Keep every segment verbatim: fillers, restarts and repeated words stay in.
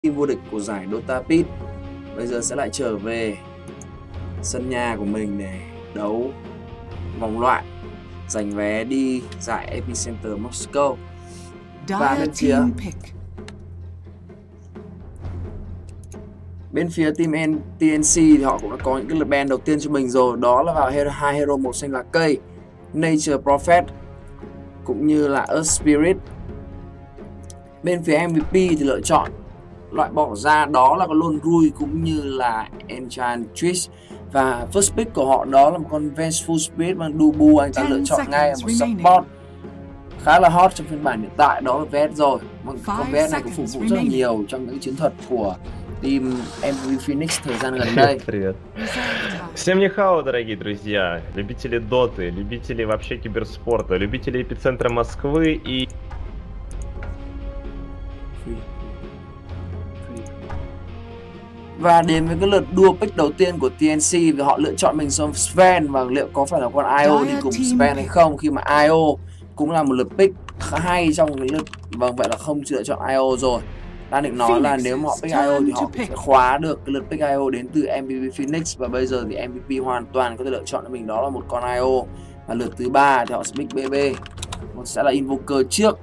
team vô địch của giải Dota Pit. Bây giờ sẽ lại trở về sân nhà của mình để đấu vòng loại giành vé đi giải Epicenter Moscow. Và bên phía bên phía team tê en xê thì họ cũng đã có những cái lượt ban đầu tiên cho mình rồi, đó là vào hai hero màu xanh lá cây, Nature Prophet cũng như là Earth Spirit. Bên phía em vê pê thì lựa chọn loại bỏ ra đó là con Lone Rui cũng như là Enchantress, và first pick của họ đó là một con Vengeful Spirit bằng Dubu. Anh ta lựa chọn ngay một support khá là hot trong phiên bản hiện tại, đó là Vest rồi. Con Vest này cũng phục vụ rất là nhiều trong những chiến thuật của team em vê Phoenix thời gian gần đây. Привет. Всем нихао, дорогие друзья, любители доты, любители вообще киберспорта, любители эпицентра Москвы и... Và đến với cái lượt đua pick đầu tiên của tê en xê thì họ lựa chọn mình son Sven, và liệu có phải là con i ô đi cùng Sven hay không, khi mà i ô cũng là một lượt pick khá hay trong cái lượt. Vâng, vậy là không lựa chọn i ô rồi. Đang định nói là nếu mà họ pick i ô thì họ sẽ khóa được cái lượt pick i ô đến từ em vê pê Phoenix, và bây giờ thì em vê pê hoàn toàn có thể lựa chọn cho mình đó là một con i ô. Và lượt thứ ba thì họ sẽ pick bê bê, sẽ là Invoker trước.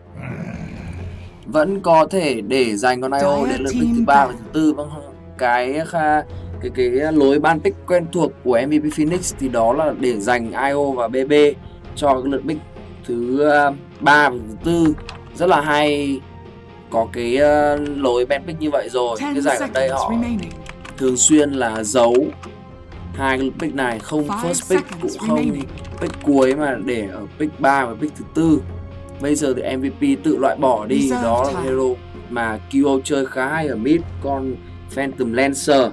Vẫn có thể để dành con i ô đến lượt pick thứ ba và thứ tư. Vâng, cái cái cái lối ban pick quen thuộc của em vê pê Phoenix thì đó là để dành i ô và bê bê cho cái lượt pick thứ ba và thứ tư. Rất là hay, có cái uh, lối ban pick như vậy rồi. Cái giải ở đây họ thường xuyên là giấu hai cái lượt pick này, không first pick cũng không pick cuối, mà để ở pick ba và pick thứ tư. Bây giờ thì em vê pê tự loại bỏ đi, đó là hero mà quy ô chơi khá hay ở mid, con Phantom Lancer.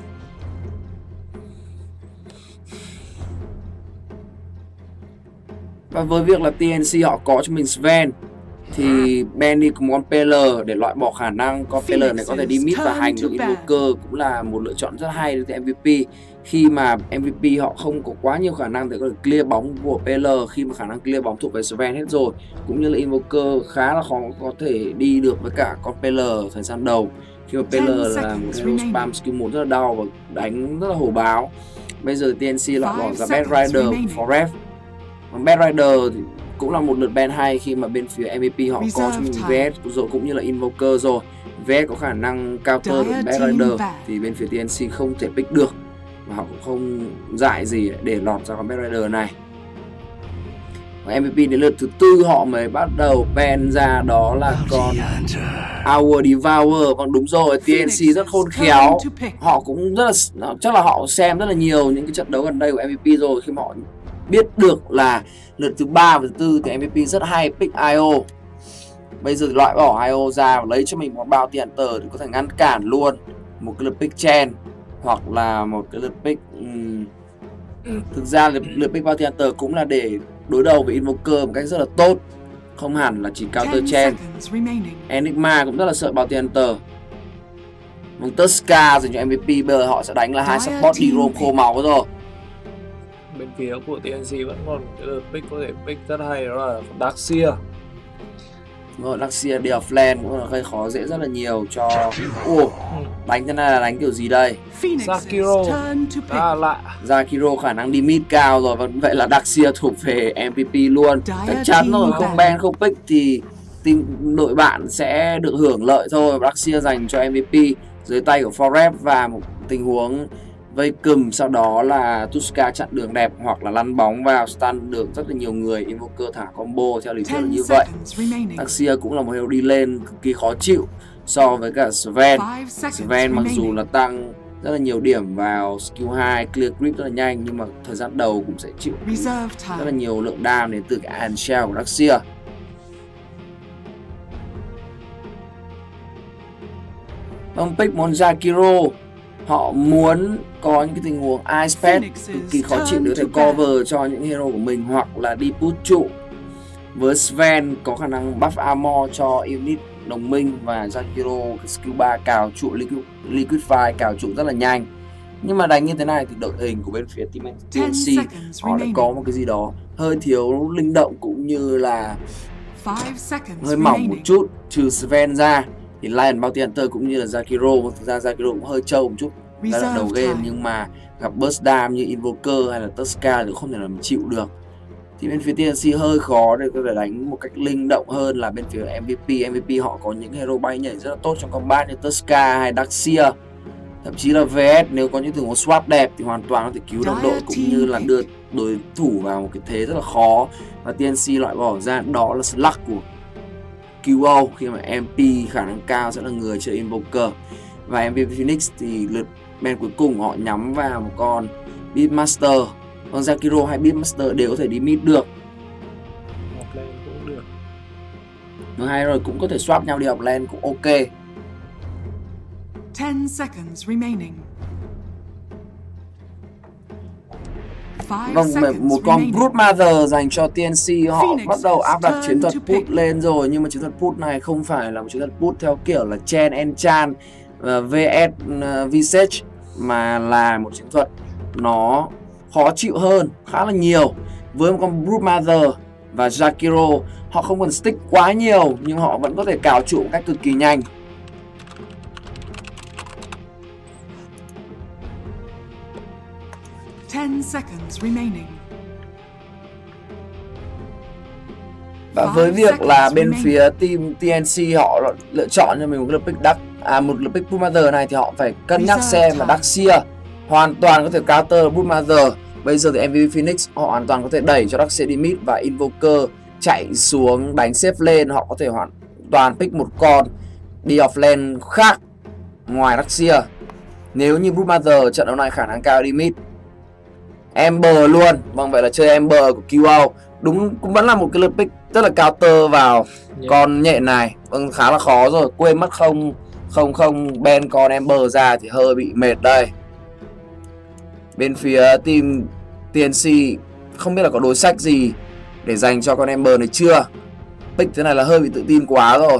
Và với việc là tê en xê họ có cho mình Sven thì ban đi cùng con pê lờ để loại bỏ khả năng con pê lờ này có thể đi mid và hành được Invoker, cũng là một lựa chọn rất hay đối với em vê pê, khi mà em vê pê họ không có quá nhiều khả năng để có thể clear bóng của pê lờ, khi mà khả năng clear bóng thuộc về Sven hết rồi, cũng như là Invoker khá là khó có thể đi được với cả con pê lờ thời gian đầu, khi mà pê lờ là một hero spam skill một rất là đau và đánh rất là hổ báo. Bây giờ tê en xê loại bỏ ra Bad Rider Forest. Bad Rider thì cũng là một lượt ban hay khi mà bên phía em vê pê họ có cho mình vê ét rồi cũng như là Invoker rồi. vê ét có khả năng counter được Bad Rider thì bên phía tê en xê không thể pick được, và họ cũng không dại gì để lọt ra con Bad Rider này. Và em vê pê đến lượt thứ tư họ mới bắt đầu ban ra đó là con Our Devour. Vâng, đúng rồi, tê en xê rất khôn khéo. Họ cũng rất là, chắc là họ xem rất là nhiều những cái trận đấu gần đây của em vê pê rồi, khi mà họ biết được là lượt thứ ba và thứ tư thì em vê pê rất hay pick i ô. Bây giờ loại bỏ i ô ra và lấy cho mình một bounty hunter thì có thể ngăn cản luôn một cái lượt pick chen, hoặc là một cái lượt pick um... thực ra lượt, lượt pick bounty hunter cũng là để đối đầu với Invoker một cách rất là tốt, không hẳn là chỉ counter chen. Enigma cũng rất là sợ bounty hunter. Một Tuska dành cho em vê pê, bây giờ họ sẽ đánh là hai support đi roam khô máu rồi. Bên phía của tê en xê vẫn còn cái lượt pick có thể pick rất hay, đó là Darkseer. Rồi Darkseer đi ở flank cũng là gây khó dễ rất là nhiều cho. Ủa, đánh thế này là đánh kiểu gì đây? Zakiro à, lạ. Zakiro khả năng đi mid cao rồi, và vậy là Darkseer thuộc về em vê pê luôn. Chắc chắn rồi, không ban không pick thì team đội bạn sẽ được hưởng lợi thôi. Darkseer dành cho em vê pê dưới tay của Forest, và một tình huống vây cùm, sau đó là Tuska chặn đường đẹp hoặc là lăn bóng vào stun được rất là nhiều người. Invoker thả combo theo lý thuyết là như vậy. Darkseer cũng là một hero đi lên cực kỳ khó chịu so với cả Sven. Sven mặc dù là tăng rất là nhiều điểm vào skill hai, clear creep rất là nhanh, nhưng mà thời gian đầu cũng sẽ chịu rất là nhiều lượng đam đến từ cái Iron Shell của Darkseer. Ông pick Monjakiro, họ muốn có những cái tình huống Ice Pet cực kỳ khó chịu để có thể cover cho những hero của mình, hoặc là đi push trụ. Với Sven có khả năng buff armor cho unit đồng minh, và Zakiro skill ba cào trụ Liquify cào trụ rất là nhanh. Nhưng mà đánh như thế này thì đội hình của bên phía team tê en xê họ đã có một cái gì đó hơi thiếu linh động, cũng như là hơi mỏng một chút, trừ Sven ra. Thì Lion Bounty Hunter cũng như là Jakiro, thực ra Jakiro cũng hơi trâu một chút giai đoạn đầu game, nhưng mà gặp Burst Dam như Invoker hay là Tuska thì không thể nào mình chịu được. Thì bên phía tê en xê hơi khó để có thể đánh một cách linh động hơn là bên phía em vê pê. em vê pê họ có những hero bay nhảy rất là tốt trong combat như Tuska hay Darkseer. Thậm chí là vê ét nếu có những tình huống swap đẹp thì hoàn toàn có thể cứu đồng đội cũng như là đưa đối thủ vào một cái thế rất là khó. Và tê en xê loại bỏ ra đó là slug của quy ô, khi mà em pê khả năng cao sẽ là người chơi Invoker. Và em vê pê Phoenix thì lượt bên cuối cùng họ nhắm vào một con Beatmaster. Còn Jakiro hay Beatmaster đều có thể đi mid được. Học lên cũng được. Thứ hai rồi cũng có thể swap nhau đi học lane cũng ok. ten seconds remaining. Vâng, một con Broodmother dành cho tê en xê, họ bắt đầu áp đặt chiến thuật put lên rồi, nhưng mà chiến thuật put này không phải là một chiến thuật put theo kiểu là Chen Enchant uh, vê ét uh, Visage, mà là một chiến thuật nó khó chịu hơn khá là nhiều. Với một con Broodmother và Jakiro, họ không cần stick quá nhiều nhưng họ vẫn có thể cào trụ một cách cực kỳ nhanh. ten seconds remaining. Và với việc là bên phía team tê en xê họ lựa chọn cho mình một cái pick Dark, à một pick Broodmother này, thì họ phải cân nhắc xem là Darkseer hoàn toàn có thể counter Broodmother. Bây giờ thì em vê pê Phoenix họ hoàn toàn có thể đẩy cho Darkseer đi mid và Invoker chạy xuống đánh safe lane, họ có thể hoàn toàn pick một con đi off lane khác ngoài Darkseer. Nếu như Broodmother trận đấu này khả năng cao đi mid. Ember luôn, vâng, vậy là chơi Ember của quy ô đúng cũng vẫn là một cái lượt pick rất là counter vào yeah. con nhện này, vâng, khá là khó rồi, quên mất không không không ban con Ember ra thì hơi bị mệt đây. Bên phía team tê en xê không biết là có đối sách gì để dành cho con Ember này chưa. Pick thế này là hơi bị tự tin quá rồi.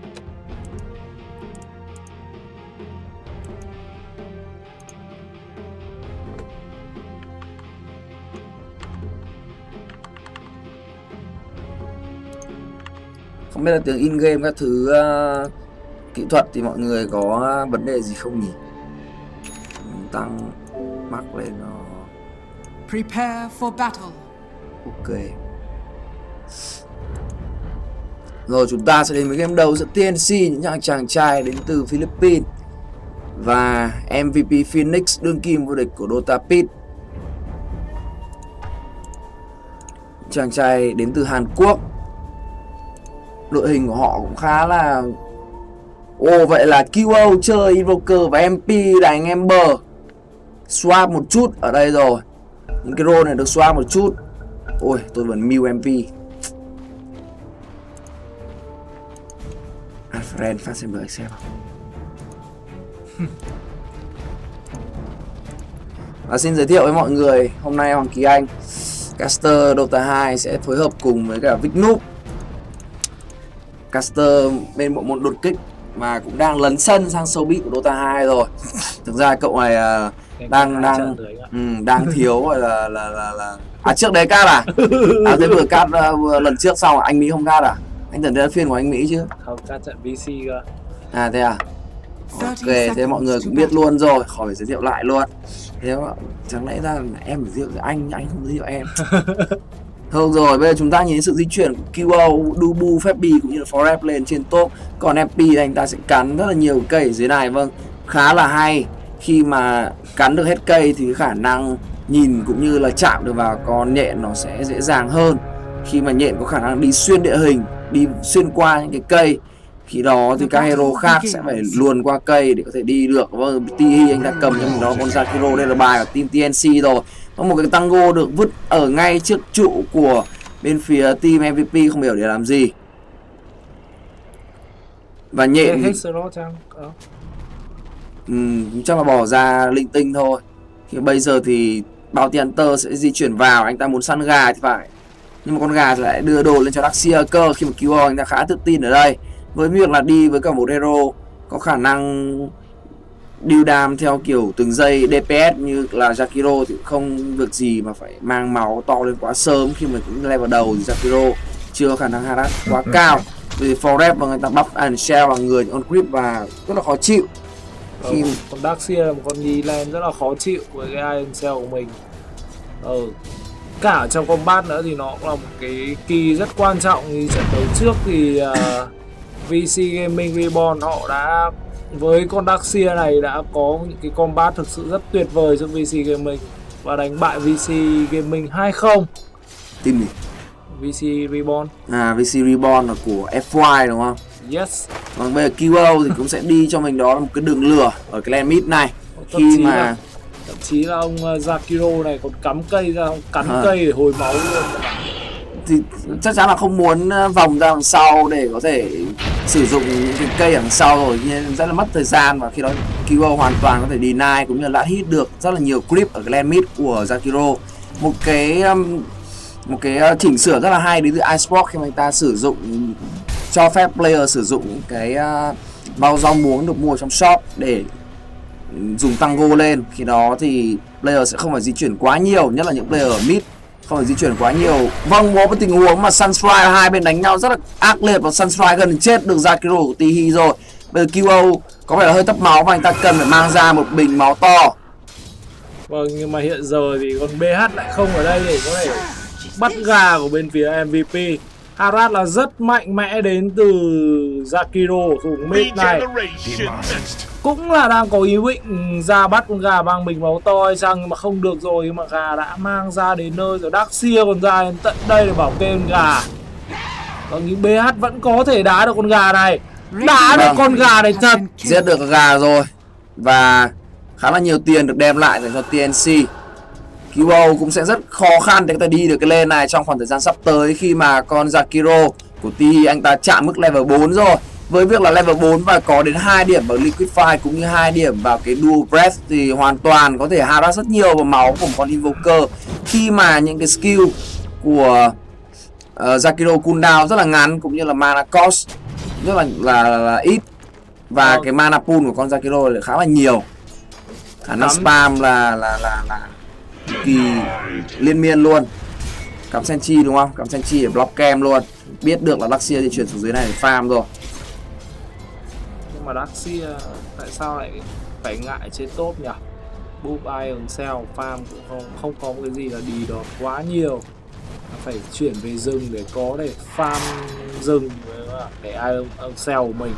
Không biết là tiếng in game các thứ uh, kỹ thuật thì mọi người có vấn đề gì không nhỉ? Mình tăng mắc lên nó. Prepare for battle. Ok. Rồi chúng ta sẽ đến với game đầu giữa tê en xê, những chàng chàng trai đến từ Philippines, và em vê pê Phoenix đương kim vô địch của Dota Pit, chàng trai đến từ Hàn Quốc. Đội hình của họ cũng khá là... Ồ, vậy là quy ô chơi Invoker và em pê đánh Ember. Swap một chút ở đây rồi. Những cái role này được swap một chút. Ôi, tôi vẫn mute em pê. Alfred phát xem được xem không? Và xin giới thiệu với mọi người, hôm nay Hoàng Kỳ Anh, caster Dota hai sẽ phối hợp cùng với cả Vic Noob, caster bên bộ môn đột kích mà cũng đang lấn sân sang showbiz của Dota hai rồi. Thực ra cậu này uh, đang đang um, đang thiếu gọi là là là là à trước đấy cát à? À thế vừa cát uh, lần trước xong anh Mỹ không cát à? Anh tưởng đây là phiên của anh Mỹ chứ? Không, cát trận vê xê cơ. À thế à? Ok, thế mọi người cũng biết luôn rồi, khỏi phải giới thiệu lại luôn. Thế mà, chẳng lẽ ra em phải giới thiệu anh, anh không giới thiệu em. Thôi rồi, bây giờ chúng ta nhìn thấy sự di chuyển của quy ô, Dubu, Fabi cũng như là Forep lên trên top. Còn em pê thì anh ta sẽ cắn rất là nhiều cây ở dưới này, vâng, khá là hay. Khi mà cắn được hết cây thì khả năng nhìn cũng như là chạm được vào con nhện nó sẽ dễ dàng hơn. Khi mà nhện có khả năng đi xuyên địa hình, đi xuyên qua những cái cây, khi đó thì các hero khác sẽ phải luồn qua cây để có thể đi được. Vâng, tê i anh ta cầm cho mình đó con Jakiro, đây là bài của team tê en xê rồi. Có một cái tango được vứt ở ngay trước trụ của bên phía team em vê pê, không hiểu để làm gì. Và nhện thì... uhm, chắc là bỏ ra linh tinh thôi. Thì bây giờ thì Bounty Hunter sẽ di chuyển vào, anh ta muốn săn gà thì phải. Nhưng mà con gà thì lại đưa đồ lên cho Darkseer cơ. Khi mà quy ô anh ta khá tự tin ở đây, với việc là đi với cả một hero có khả năng deal đam theo kiểu từng giây đê pê ét như là Jakiro thì không việc gì mà phải mang máu to lên quá sớm. Khi mà cũng level đầu thì Jakiro chưa có khả năng harass quá cao. Vì Forest và người ta bắp Iron Shell vào người những con creep và rất là khó chịu. Khi... Ừ, con Darkseer là một con Nilan rất là khó chịu với cái Iron Shell của mình. Ừ. Cả trong combat nữa thì nó cũng là một cái key rất quan trọng. Như trận đấu trước thì uh, vê xê Gaming Reborn họ đã với con Darkseer này đã có những cái combat thực sự rất tuyệt vời trong vê xê Gaming và đánh bại vê xê Gaming hai không. Team gì? vê xê Reborn. À, vê xê Reborn là của ép i đúng không? Yes. Còn bây giờ quy ô thì cũng sẽ đi cho mình đó là một cái đường lửa ở cái lane mid này. Khi mà là, thậm chí là ông Zakiro này còn cắm cây ra, ông cắn à. cây để hồi máu luôn. Thì chắc chắn là không muốn vòng ra đằng sau để có thể sử dụng những cái cây đằng sau rồi, nhưng rất là mất thời gian và khi đó quy ô hoàn toàn có thể deny cũng như là hit được rất là nhiều creep ở cái lane mid của Zakiro. Một cái um, một cái chỉnh sửa rất là hay đến từ iSport khi mà người ta sử dụng cho phép player sử dụng cái uh, bao rau muống được mua trong shop để dùng tăng go lên. Khi đó thì player sẽ không phải di chuyển quá nhiều, nhất là những player ở mid không phải di chuyển quá nhiều. Vâng, có một tình huống mà Sunstrike hai bên đánh nhau rất là ác liệt và Sunstrike gần chết được Zakiro của Tihi rồi. Bây giờ quy ô có vẻ là hơi thấp máu và anh ta cần phải mang ra một bình máu to. Vâng, nhưng mà hiện giờ thì con bê hát lại không ở đây để có thể bắt gà của bên phía em vê pê. Harat là rất mạnh mẽ đến từ Zakiro của vùng mid này. Cũng là đang có ý định ra bắt con gà mang bình máu to hay chăng, nhưng mà không được rồi. Nhưng mà gà đã mang ra đến nơi rồi. Darkseer còn ra đến tận đây để bảo kê con gà. Còn những bê hát vẫn có thể đá được con gà này. Đá được con gà này thật. Giết được con gà rồi. Và khá là nhiều tiền được đem lại dành cho tê en xê. quy ô cũng sẽ rất khó khăn để có thể đi được cái lane này trong khoảng thời gian sắp tới, khi mà con Zakiro của Tihi anh ta chạm mức level bốn rồi. Với việc là level bốn và có đến hai điểm vào Liquify cũng như hai điểm vào cái Dual Breath thì hoàn toàn có thể harass rất nhiều vào máu của con Invoker, khi mà những cái skill của uh, Zakiro cooldown rất là ngắn cũng như là mana cost rất là, là, là, là ít. Và oh. cái mana pool của con Zakiro là khá là nhiều. Khả năng spam là là là là kỳ liên miên luôn. Cắm Senchi đúng không? Cắm Senchi để block cam luôn. Biết được là Darkseer di chuyển xuống dưới này để farm rồi. Nhưng mà Darkseer tại sao lại phải ngại trên top nhỉ? Boop Iron Shell farm cũng không, không có cái gì là đi được quá nhiều. Phải chuyển về rừng để có để farm rừng để Iron Shell của mình.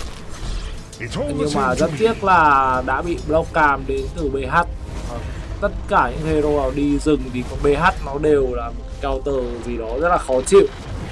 Nhưng mà rất tiếc là đã bị block cam đến từ bê hát. Tất cả những hero nào đi rừng thì con bê hát nó đều là một counter gì đó rất là khó chịu.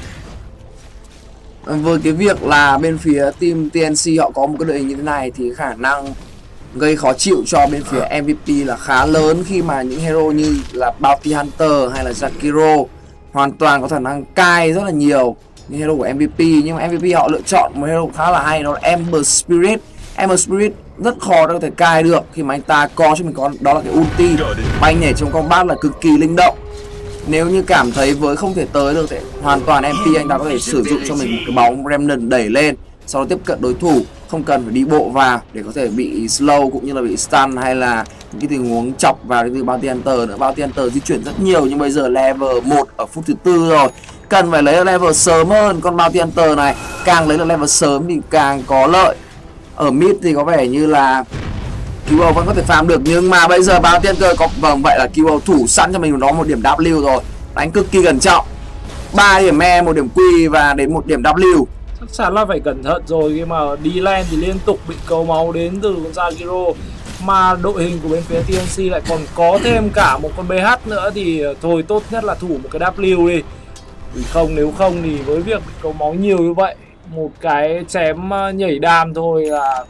Với cái việc là bên phía team tê en xê họ có một cái đội hình như thế này thì khả năng gây khó chịu cho bên phía em vê pê là khá lớn, khi mà những hero như là Bounty Hunter hay là Zakiro hoàn toàn có khả năng cai rất là nhiều những hero của em vê pê. Nhưng mà em vê pê họ lựa chọn một hero khá là hay, đó là Ember Spirit. Ember Spirit rất khó để có thể cai được khi mà anh ta có cho mình có đó là cái ulti bay nhảy trong combat là cực kỳ linh động. Nếu như cảm thấy với không thể tới được thì hoàn toàn em pê anh ta có thể sử dụng cho mình một cái bóng Remnant đẩy lên, sau đó tiếp cận đối thủ, không cần phải đi bộ vào để có thể bị slow cũng như là bị stun hay là những cái tình huống chọc vào cái từ Bounty Hunter nữa. Bounty Hunter di chuyển rất nhiều nhưng bây giờ level một ở phút thứ tư rồi, cần phải lấy level sớm hơn. Con Bounty Hunter này càng lấy được level sớm thì càng có lợi. Ở mid thì có vẻ như là quy ô vẫn có thể farm được, nhưng mà bây giờ Bounty Hunter có vâng vậy là quy ô thủ sẵn cho mình nó một điểm W rồi, đánh cực kỳ cẩn trọng, ba điểm E, một điểm Q và đến một điểm W. Chắc chắn là phải cẩn thận rồi, khi mà đi lane thì liên tục bị cấu máu đến từ con Zakiro, mà đội hình của bên phía tê en xê lại còn có thêm cả một con bê hát nữa thì thôi tốt nhất là thủ một cái W đi, vì không nếu không thì với việc bị cấu máu nhiều như vậy, một cái chém nhảy đam thôi là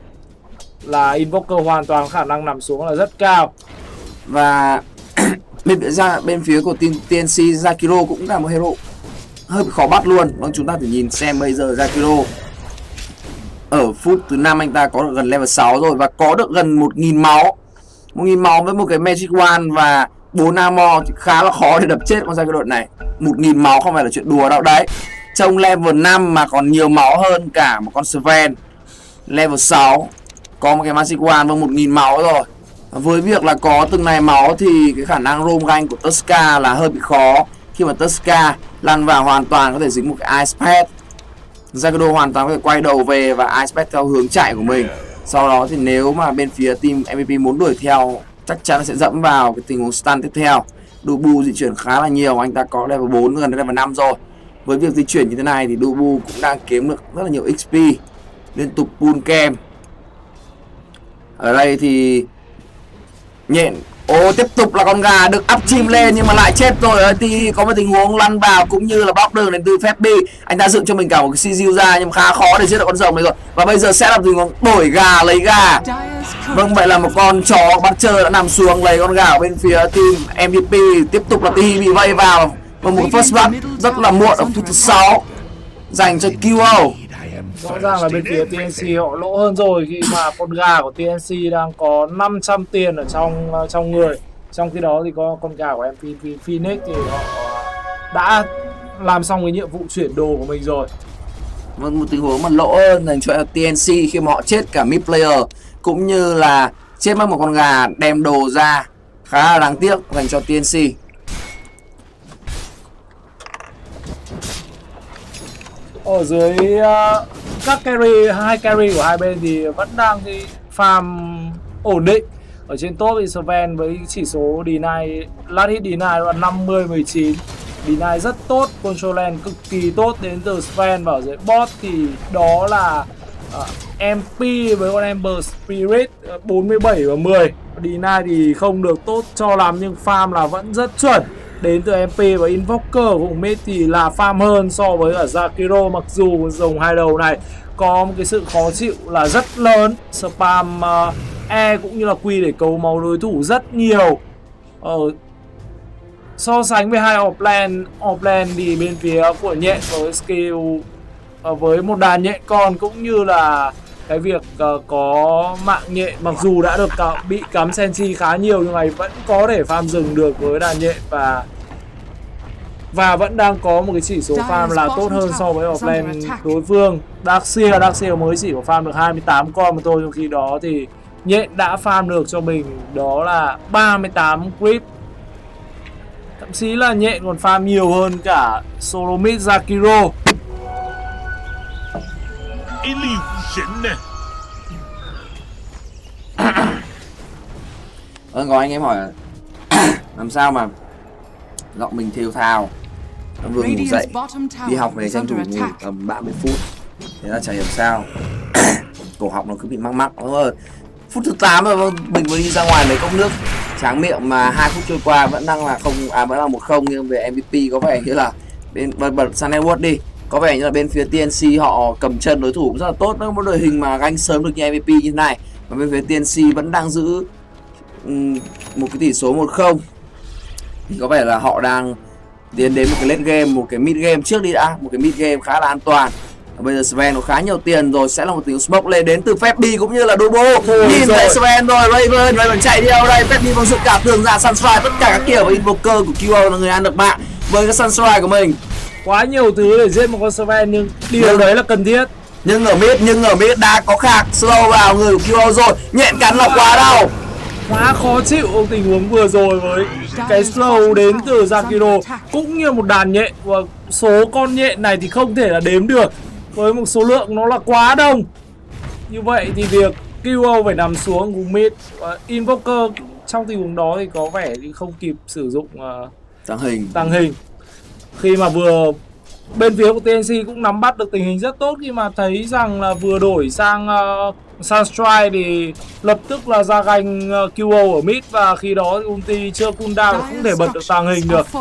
là Invoker hoàn toàn khả năng nằm xuống là rất cao. Và bên ra bên phía của team tê en xê, Zakiro cũng là một hero hơi bị khó bắt luôn. Vâng, chúng ta thử nhìn xem bây giờ Zakiro ở phút thứ năm anh ta có được gần level sáu rồi và có được gần một nghìn máu. một nghìn máu với một cái Magic Wand và bốn armor thì khá là khó để đập chết con Zakiro này. một nghìn máu không phải là chuyện đùa đâu đấy. Trong level năm mà còn nhiều máu hơn cả một con Sven. Level sáu có một cái Magic Wand và một nghìn máu rồi. Với việc là có từng này máu thì cái khả năng roam gank của Tuska là hơi bị khó, khi mà Tuska lăn vào hoàn toàn có thể dính một cái Ice Pad. Zakiro hoàn toàn có thể quay đầu về và Icepack theo hướng chạy của mình. Sau đó thì nếu mà bên phía team em vê pê muốn đuổi theo, chắc chắn sẽ dẫm vào cái tình huống stun tiếp theo. Dubu di chuyển khá là nhiều, anh ta có level bốn gần đến level năm rồi. Với việc di chuyển như thế này thì Dubu cũng đang kiếm được rất là nhiều ích pê, liên tục pull kem. Ở đây thì nhện, ô tiếp tục là con gà được up chim lên nhưng mà lại chết rồi. Thì có một tình huống lăn vào cũng như là bóc đường đến từ phép bi. Anh ta dựng cho mình cả một cái Sigiu ra nhưng khá khó để giết được con rồng này rồi. Và bây giờ sẽ là tình huống đổi gà lấy gà. Vâng, vậy là một con chó bắt chơi đã nằm xuống lấy con gà ở bên phía team em vê pê. Tiếp tục là Tihi bị vây vào và một first blood rất là muộn ở phút thứ sáu dành cho quy ô. Rõ ràng là bên phía tê en xê họ lỗ hơn rồi khi mà con gà của tê en xê đang có năm trăm tiền ở trong trong người. Trong khi đó thì có con gà của em vê pê Phoenix thì họ đã làm xong cái nhiệm vụ chuyển đồ của mình rồi. Vâng, một tình huống mà lỗ hơn dành cho tê en xê khi mà họ chết cả mid player cũng như là chết mất một con gà đem đồ ra, khá là đáng tiếc dành cho tê en xê. Ở dưới uh, các carry, hai carry của hai bên thì vẫn đang cái farm ổn định. Ở trên top thì Sven với chỉ số deny, last hit deny là năm mươi mười chín. Deny rất tốt, control lane cực kỳ tốt đến từ Sven. Và ở dưới bot thì đó là uh, em pê với con Ember Spirit uh, bốn mươi bảy và mười. Deny thì không được tốt cho lắm nhưng farm là vẫn rất chuẩn. Đến từ em pê và Invoker của mid thì là farm hơn so với ở Zakiro. Mặc dù dòng hai đầu này có một cái sự khó chịu là rất lớn, spam uh, E cũng như là Q để cấu máu đối thủ rất nhiều. Ở so sánh với hai offlane, offlane thì bên phía của nhện với skill uh, với một đàn nhện con cũng như là cái việc uh, có mạng nhện, mặc dù đã được uh, bị cắm Senchi khá nhiều nhưng mà vẫn có thể farm rừng được với đàn nhện và và vẫn đang có một cái chỉ số farm là tốt hơn so với offlane đối phương. Darkseer, Darkseer mới chỉ có farm được hai mươi tám con mà thôi, trong khi đó thì nhện đã farm được cho mình đó là ba mươi tám creep. Thậm chí là nhện còn farm nhiều hơn cả solo mid Zakiro. Vâng, có anh em hỏi làm sao mà giọng mình thều thào, nó vừa ngủ dậy đi học về tranh thủ ngủ tầm ba mươi phút, thế là chả hiểu sao cổ họng nó cứ bị mắc mắc. Rồi phút thứ tám rồi mình mới đi ra ngoài lấy cốc nước tráng miệng mà hai phút trôi qua vẫn đang là không, à vẫn là một không. Nhưng về em vê pê có vẻ như là bên bật bật Sun Network đi, có vẻ như là bên phía tê en xê họ cầm chân đối thủ cũng rất là tốt. Nó một đội hình mà ganh sớm được như em vê pê như thế này, và bên phía tê en xê vẫn đang giữ um, một cái tỷ số một không. Thì có vẻ là họ đang tiến đến một cái late game, một cái mid game trước đi đã, một cái mid game khá là an toàn. Và bây giờ Sven có khá nhiều tiền rồi, sẽ là một tiếng smoke lên đến từ Febby cũng như là Dubu. Nhìn thấy Sven rồi, Raven, Raven chạy đi đâu đây, Febby vòng sự cả tường ra Sunstrike, tất cả các kiểu và Invoker của quy ô là người ăn được mạng với cái Sunstrike của mình. Quá nhiều thứ để giết một con Sven nhưng điều nhưng, đấy là cần thiết. Nhưng ở mid, nhưng ở mid đã có khạc slow vào người của quy ô rồi, nhện cắn là quá đau. Quá khó chịu tình huống vừa rồi với cái slow đến từ Zakiro cũng như một đàn nhện, và số con nhện này thì không thể là đếm được với một số lượng nó là quá đông. Như vậy thì việc quy ô phải nằm xuống cùng mid. uh, Invoker trong tình huống đó thì có vẻ thì không kịp sử dụng uh, tăng hình tăng hình khi mà vừa bên phía của tê en xê cũng nắm bắt được tình hình rất tốt khi mà thấy rằng là vừa đổi sang uh, Sunstrike thì lập tức là ra ganh uh, quy ô ở mid, và khi đó thì ulti chưa cooldown không thể bật được tàng hình được.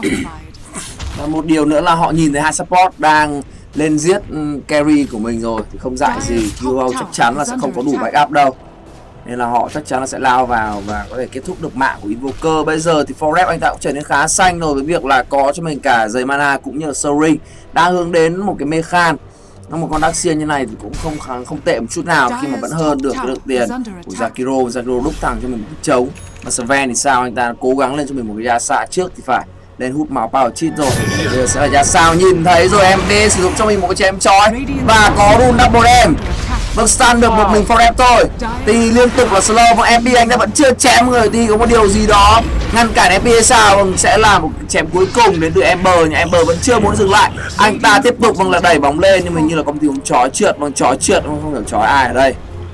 Và một điều nữa là họ nhìn thấy hai support đang lên giết um, carry của mình rồi thì không dại gì, quy ô chắc chắn là sẽ không có đủ backup đâu, nên là họ chắc chắn là sẽ lao vào và có thể kết thúc được mạng của Invoker. Bây giờ thì Forest anh ta cũng trở nên khá xanh rồi với việc là có cho mình cả giày mana cũng như là Soul Ring, đang hướng đến một cái Mechan. Nó một con Darkseer như này thì cũng không không tệ một chút nào khi mà vẫn hơn được cái lượng tiền của Zakiro. Zakiro đúc thẳng cho mình một trống. Mà Sven thì sao, anh ta cố gắng lên cho mình một cái Yasuo trước thì phải lên hút máu power cheat rồi. Bây giờ sẽ là Yasuo, nhìn thấy rồi em đi sử dụng cho mình một cái chém chói và có rune double dam. Vâng, stun được một mình Forrest thôi. Thì liên tục là slow, và em pê anh ta vẫn chưa chém người. Thì có một điều gì đó ngăn cản em pê hay sao? Vâng, sẽ là một chém cuối cùng đến từ Ember, nhưng Ember vẫn chưa muốn dừng lại. Anh ta tiếp tục vâng là đẩy bóng lên, nhưng mình như là có một tiếng chói trượt, vâng chói trượt, không, không hiểu chói ai ở đây.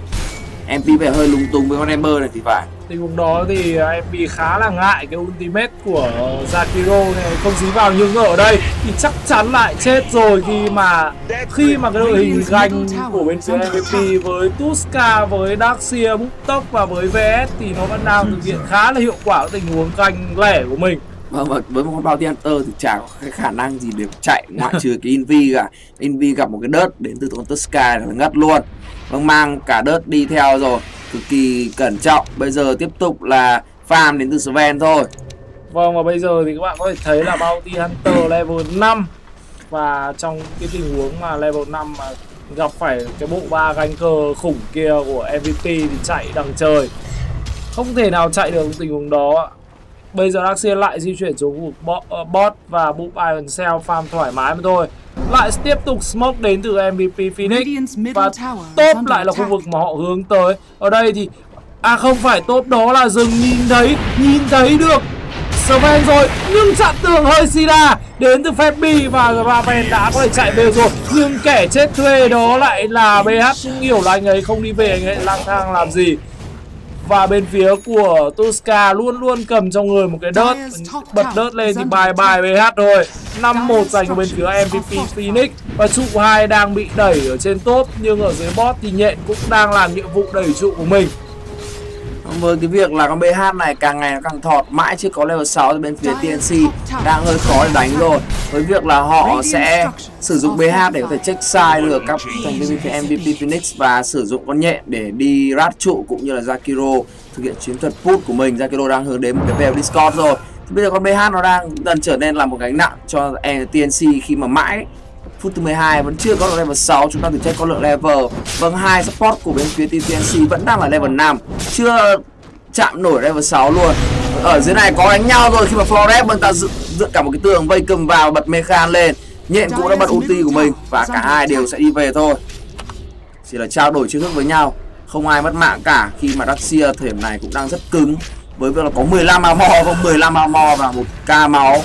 em pê phải hơi lúng túng với con Ember này thì phải. Tình huống đó thì em pê khá là ngại cái ultimate của Zakiro này không dí vào, nhưng ở đây thì chắc chắn lại chết rồi khi mà khi mà cái đội hình ganh của bên phía em vê pê với Tuska, với Darkseer, Buktok và với vê ét thì nó vẫn đang thực hiện khá là hiệu quả tình huống ganh lẻ của mình. Vâng, và với một con Bounty Hunter thì chả có cái khả năng gì để chạy ngoại trừ cái Invi cả. Invi gặp một cái đớt đến từ con Tuska là ngất luôn. Vâng, mang cả đớt đi theo rồi, cực kỳ cẩn trọng. Bây giờ tiếp tục là farm đến từ Sven thôi. Vâng, và bây giờ thì các bạn có thể thấy là Bounty Hunter level năm. Và trong cái tình huống mà level năm mà gặp phải cái bộ ba ganker khủng kia của em vê pê thì chạy đằng trời, không thể nào chạy được tình huống đó. Bây giờ Darkseer lại di chuyển xuống khu vực bot và Boop Iron Cell farm thoải mái mà thôi. Lại tiếp tục smoke đến từ em vê pê Phoenix và top lại là khu vực mà họ hướng tới. Ở đây thì à không phải top, đó là rừng, nhìn thấy nhìn thấy được Sven rồi, nhưng chặn tường hơi Sida đến từ Febby và Raven đã có thể chạy về rồi, nhưng kẻ chết thuê đó lại là bê hát. Cũng hiểu là anh ấy không đi về, anh ấy lang thang làm gì. Và bên phía của Tuska luôn luôn cầm trong người một cái đớt, bật đớt lên thì bài bài bê hát rồi. năm một dành cho bên phía em vê pê Phoenix. Và trụ hai đang bị đẩy ở trên top, nhưng ở dưới bot thì Nhện cũng đang làm nhiệm vụ đẩy trụ của mình. Với cái việc là con bê hát này càng ngày nó càng thọt, mãi chưa có level sáu thì bên phía tê en xê đang hơi khó để đánh rồi. Với việc là họ sẽ sử dụng bê hát để có thể check side được các thành viên phía em vê pê Phoenix và sử dụng con Nhện để đi rat trụ cũng như là Zakiro thực hiện chiến thuật push của mình. Zakiro đang hướng đến một cái về Discord rồi. Thì bây giờ con bê hát nó đang dần trở nên là một gánh nặng cho tê en xê khi mà mãi phút thứ mười hai vẫn chưa có được level sáu. Chúng ta thử check có lượng level. Vâng, hai support của bên phía tê en xê vẫn đang là level năm, chưa chạm nổi level sáu luôn. Ở dưới này có đánh nhau rồi khi mà Forrest bọn ta dựng, dựng cả một cái tường vây cầm vào, bật Mechan lên. Nhện cũng đã bật ulti của mình và cả hai đều sẽ đi về thôi. Chỉ là trao đổi chiêu thức với nhau, không ai mất mạng cả, khi mà Darkseer thời điểm này cũng đang rất cứng với việc là có mười lăm armor, không mười lăm armor và một k máu.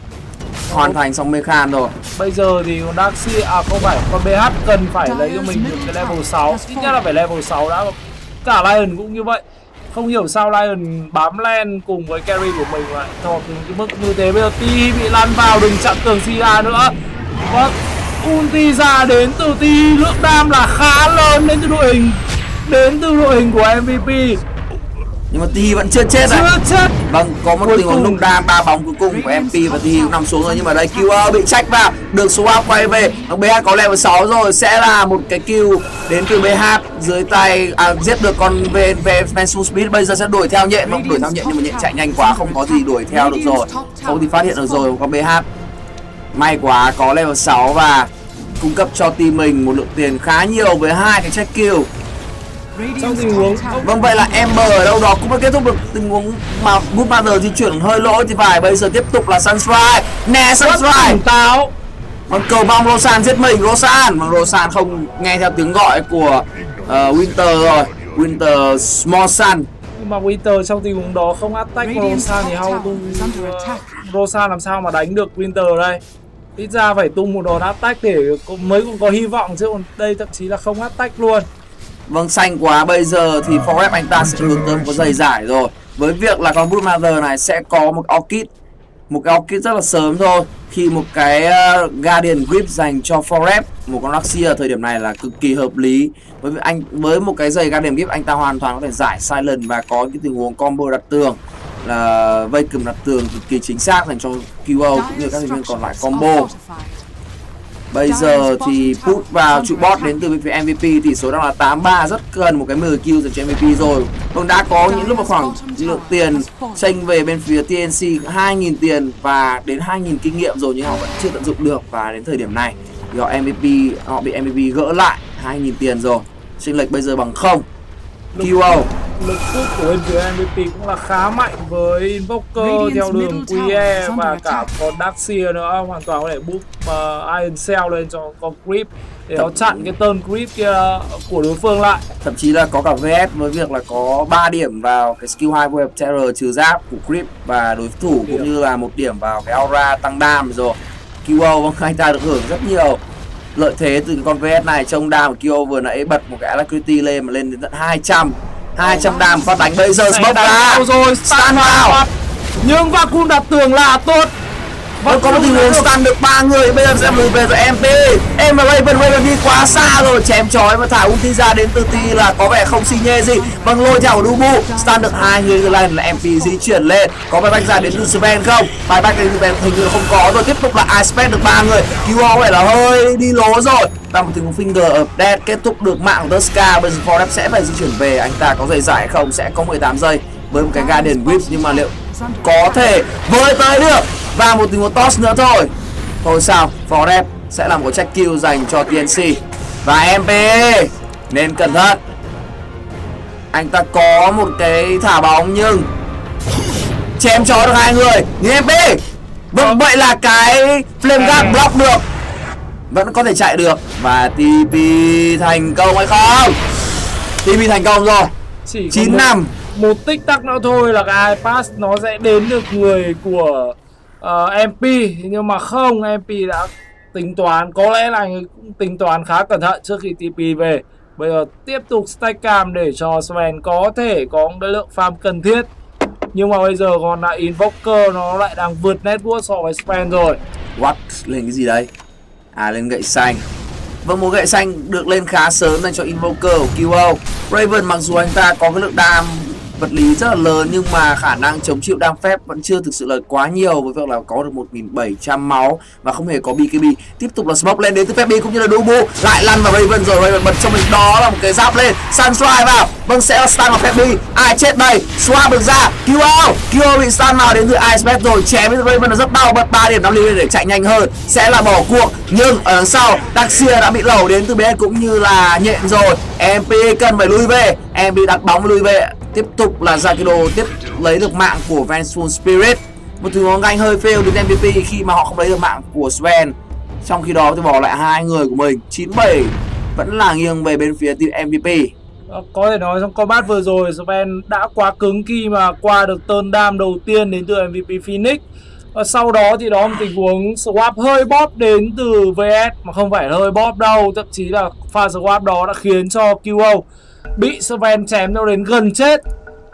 Hoàn thành xong Mechan rồi. Bây giờ thì con Darkseer, à không phải, con bê hát cần phải lấy cho mình được cái level sáu, ít nhất là phải level sáu đã. Cả Lion cũng như vậy. Không hiểu sao Lion bám len cùng với carry của mình lại cho cái mức như thế. Bây giờ Ti bị lan vào, đừng chặn tường Sida nữa. Và ulti ra đến từ Ti, lượng đam là khá lớn đến từ đội hình đến từ đội hình của em vê pê. Nhưng mà Ti vẫn chưa chết này. Chưa chết. Vâng, có một tình huống nung đam ba bóng cuối cùng của em pê và Ti cũng nằm xuống rồi, nhưng mà đây Q bị check vào, được swap quay về. bê hát có level sáu rồi, sẽ là một cái Q đến từ bê hát dưới tay, à, giết được con về về Fensu Speed. Bây giờ sẽ đuổi theo Nhện, không đuổi theo Nhện nhưng mà Nhện chạy nhanh quá, không có gì đuổi theo được rồi. Không thì phát hiện được rồi, con bê hát may quá có level sáu và cung cấp cho team mình một lượng tiền khá nhiều với hai cái check kill. Trong tình huống vâng, vậy là Ember ở đâu đó cũng đã kết thúc được tình huống mà Goodmother di chuyển hơi lỗi thì phải. Bây giờ tiếp tục là Sunstrike, nè Sunstrike táo, còn cầu mong Roshan giết mình. Roshan mà Roshan không nghe theo tiếng gọi của uh, Winter rồi, Winter Small Sun. Nhưng mà Winter trong tình huống đó không attack Roshan thì how tung uh, Roshan làm sao mà đánh được Winter đây. Ít ra phải tung một đòn attack để mới cũng có hy vọng, chứ còn đây thậm chí là không attack luôn. Vâng, xanh quá. Bây giờ thì Forrest anh ta sẽ hướng tới một cái giày giải rồi. Với việc là con Broodmother này sẽ có một Orchid, một cái Orchid rất là sớm thôi. Khi một cái uh, Guardian Grip dành cho Forrest, một con Darkseer thời điểm này là cực kỳ hợp lý. Với anh với một cái giày Guardian Grip, anh ta hoàn toàn có thể giải Silent và có cái tình huống combo đặt tường, là vây cầm đặt tường cực kỳ chính xác dành cho Q O cũng như các thành viên còn lại combo. Bây giờ thì put vào trụ bot đến từ bên phía em vê pê, tỷ số đang là tám ba, rất gần một cái mười kill dành cho em vê pê rồi. Vâng, đã có những lúc mà khoảng lượng tiền chênh về bên phía tê en xê hai nghìn tiền và đến hai nghìn kinh nghiệm rồi, nhưng họ vẫn chưa tận dụng được. Và đến thời điểm này thì họ em vê pê họ bị em vê pê gỡ lại hai nghìn tiền rồi. Chênh lệch bây giờ bằng không. Q O lực cúp của bên phía em vê pê cũng là khá mạnh với Invoker theo đường quy e và cả con Darkseer nữa, hoàn toàn có thể búp uh, Iron Cell lên cho con Creep để nó chặn cái turn Creep kia của đối phương lại. Thậm chí là có cả vê ét với việc là có ba điểm vào cái skill hai Wave Terror trừ giáp của Creep và đối thủ, cũng như là một điểm vào cái Aura tăng đam rồi. quy ô vâng, anh ta được hưởng rất nhiều lợi thế từ cái con vê ét này. Trông đam của quy ô vừa nãy bật một cái Alacrity lên mà lên đến tận hai trăm hai trăm đam phát đánh. Bây giờ smoke ra rồi, stun vào, nhưng Vacuum đặt tường là tốt. Vẫn có một tình huống stun được ba người. Bây giờ sẽ lùi về rồi em pê. Em và Raven Raven đi quá xa rồi, chém chói và thả ulti ra đến từ Ti là có vẻ không xi nhê gì. Vâng, lôi theo của Dubu stun được hai người này là em pê di chuyển lên. Có bài bách ra đến từ Sven không? Bài bách đến từ Sven hình như không có rồi. Tiếp tục là Iceman được ba người. quy ô có vẻ là hơi đi lố rồi. Và một tình huống finger ở dead kết thúc được mạng của Tuska. Bây giờ Fordep sẽ phải di chuyển về. Anh ta có giày giải không? Sẽ có mười tám giây với một cái Guardian Whip, nhưng mà liệu có thể với tới được. Và một tình huống toss nữa thôi. Thôi sao, Fordep sẽ làm một check kill dành cho tê en xê. Và em pê nên cẩn thận. Anh ta có một cái thả bóng nhưng chém chó được hai người. Nhưng em pê vâng, vậy là cái flame guard block được, vẫn có thể chạy được. Và tê pê thành công hay không? tê pê thành công rồi. Chín năm. Một tích tắc nữa thôi là cái iPass nó sẽ đến được người của uh, em pê. Nhưng mà không, em pê đã tính toán, có lẽ là cũng tính toán khá cẩn thận trước khi tê pê về. Bây giờ tiếp tục stack cam để cho Sven có thể có cái lượng farm cần thiết. Nhưng mà bây giờ còn là Invoker nó lại đang vượt network so với Sven rồi. What? Lên cái gì đây? À, lên gậy xanh. Vâng, một gậy xanh được lên khá sớm dành cho Invoker của quy ô. Raven mặc dù anh ta có cái lượng đam vật lý rất là lớn, nhưng mà khả năng chống chịu đam phép vẫn chưa thực sự là quá nhiều, với việc là có được một nghìn bảy trăm máu và không hề có bê ca bê. Tiếp tục là smoke lên đến từ Febby cũng như là Dubu, lại lăn vào Raven rồi. Raven bật cho mình đó là một cái giáp lên, Sunstrike vào. Vâng, sẽ là stun vào Febby. Ai chết đây? Swap được ra. quy ô, quy ô bị stun vào đến từ Iceman rồi, chém với Raven là rất đau, bật ba điểm năm lên để chạy nhanh hơn, sẽ là bỏ cuộc. Nhưng ở đằng sau Darkseer đã bị lẩu đến từ bê ét cũng như là nhện rồi. em pê cần phải lui về, em pê đặt bóng lui về. Tiếp tục là Zakido tiếp lấy được mạng của Vengeful Spirit. Một thứ nó nhanh hơi fail đến em vê pê khi mà họ không lấy được mạng của Sven. Trong khi đó thì bỏ lại hai người của mình. Chín bảy vẫn là nghiêng về bên phía team em vê pê. Có thể nói trong combat vừa rồi Sven đã quá cứng khi mà qua được turn đam đầu tiên đến từ em vê pê Phoenix. Và sau đó thì đó một tình huống swap hơi bóp đến từ vê ét, mà không phải hơi bóp đâu, thậm chí là pha swap đó đã khiến cho quy ô bị Sven chém cho đến gần chết.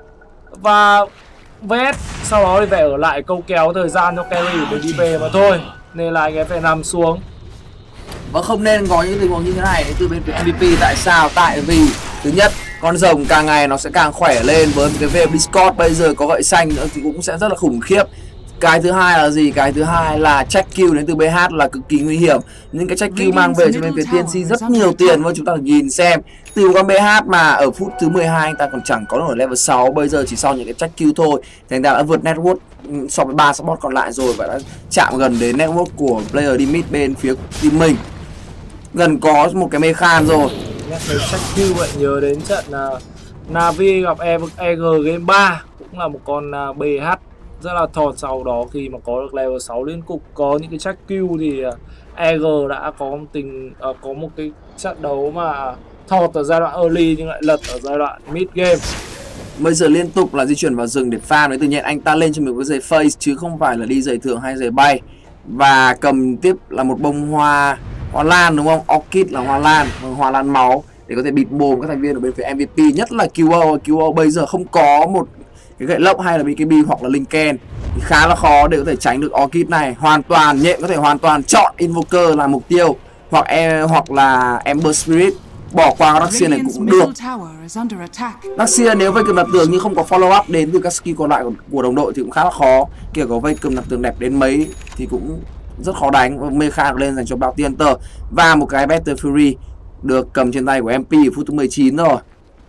Và vê ét sau đó thì phải ở lại câu kéo thời gian cho carry để đi về mà thôi, nên là anh ấy phải nằm xuống. Và không nên có những tình huống như thế này từ bên phía em vê pê. Tại sao? Tại vì thứ nhất, con rồng càng ngày nó sẽ càng khỏe lên. Với cái về Discord bây giờ có gậy xanh nữa thì cũng sẽ rất là khủng khiếp. Cái thứ hai là gì? Cái thứ hai là check kill đến từ bê hát là cực kỳ nguy hiểm. Những cái check kill mang về cho bên phía tê en xê rất nhiều tiền. Với chúng ta nhìn xem, từ con bê hát mà ở phút thứ mười hai anh ta còn chẳng có ở level sáu, bây giờ chỉ sau những cái check kill thôi thì anh ta đã vượt network so với ba support còn lại rồi, và đã chạm gần đến network của player đi mid bên phía team mình. Gần có một cái mechan rồi. Nhắc đến check kill vậy nhớ đến trận uh, Navi gặp e giê game ba, cũng là một con uh, bê hát rất là thọt. Sau đó khi mà có được level sáu liên cục, có những cái check kill thì uh, e giê đã có một tình uh, có một cái trận đấu mà thọt ở giai đoạn early nhưng lại lật ở giai đoạn mid game. Bây giờ liên tục là di chuyển vào rừng để farm. Với tự nhiên anh ta lên cho mình với giày face chứ không phải là đi giày thường hay giày bay. Và cầm tiếp là một bông hoa hoa lan, đúng không? Orchid là hoa lan, hoa lan máu để có thể bịt mồm các thành viên ở bên phía em vê pê. Nhất là quy ô. quy ô bây giờ không có một cái gậy lốc hay là bê ca bê hoặc là Lincoln thì khá là khó để có thể tránh được Orchid này. Hoàn toàn nhện có thể hoàn toàn chọn Invoker là mục tiêu, hoặc e, hoặc là Ember Spirit. Bỏ qua Darkseer này cũng được. Darkseer nếu vây cầm đặt tường nhưng không có follow up đến từ các skill còn lại của, của đồng đội thì cũng khá là khó. Kiểu có vây cầm đặt tường đẹp đến mấy thì cũng rất khó đánh. Mecha lên dành cho Bounty Hunter. Và một cái Battle Fury được cầm trên tay của em pê ở phút thứ mười chín rồi.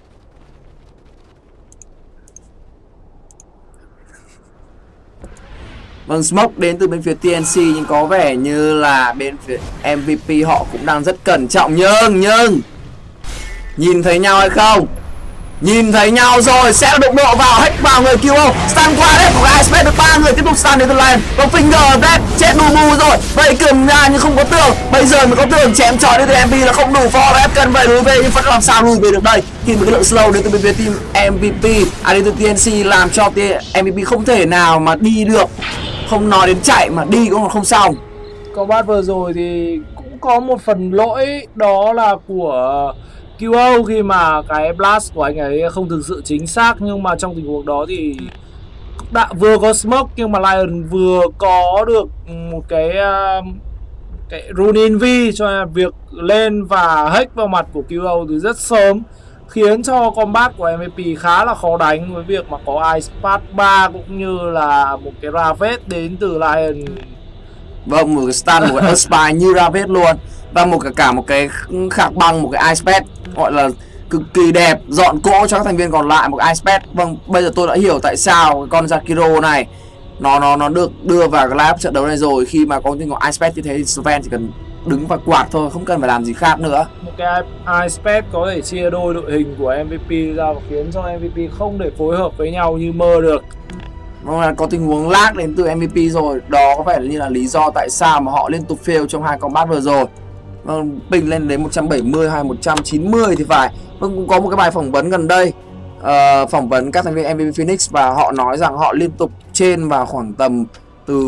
Vâng, smoke đến từ bên phía tê en xê nhưng có vẻ như là bên phía em vê pê họ cũng đang rất cẩn trọng. Nhưng, nhưng nhìn thấy nhau hay không? Nhìn thấy nhau rồi, sẽ đụng độ vào, hack vào người cứu không? Stun qua đấy, một Ice được ba người tiếp tục stun đến từ lane. Còn Finger Death chết đù mù rồi. Vậy cường nhà nhưng không có tường. Bây giờ mới có tường chém chói đến từ em vê là không đủ for Death cần phải lùi về nhưng vẫn làm sao lùi về được đây. Khi một cái lượng slow đến từ bên phía team em vê pê, à đến từ tê en xê làm cho em vê pê không thể nào mà đi được. Không nói đến chạy mà đi cũng không xong. Combat vừa rồi thì cũng có một phần lỗi đó là của quy ô khi mà cái blast của anh ấy không thực sự chính xác, nhưng mà trong tình huống đó thì đã vừa có smoke nhưng mà Lion vừa có được một cái uh, cái rune envy cho nên việc lên và hack vào mặt của quy ô từ rất sớm khiến cho combat của em vê pê khá là khó đánh với việc mà có Ice Path ba cũng như là một cái Ravage đến từ Lion. Vâng, một cái stun, một cái Spy như Ravage luôn. Và một cả, cả một cái khạc băng, một cái Ice Path gọi là cực kỳ đẹp, dọn cỗ cho các thành viên còn lại một Ice Path. Vâng, bây giờ tôi đã hiểu tại sao con Jakiro này nó nó nó được đưa vào cái lineup trận đấu này rồi. Khi mà có những con Ice Path như thế thì Sven chỉ cần đứng và quạt thôi, không cần phải làm gì khác nữa. Một cái Ice Path có thể chia đôi đội hình của em vê pê ra và khiến cho em vê pê không thể phối hợp với nhau như mơ được. Vâng, là có tình huống lag đến từ em vê pê rồi. Đó có vẻ như là lý do tại sao mà họ liên tục fail trong hai combat vừa rồi. Vâng, ping lên đến một trăm bảy mươi hay một trăm chín mươi thì phải. Vâng, cũng có một cái bài phỏng vấn gần đây, uh, phỏng vấn các thành viên em vê pê Phoenix và họ nói rằng họ liên tục trên vào khoảng tầm từ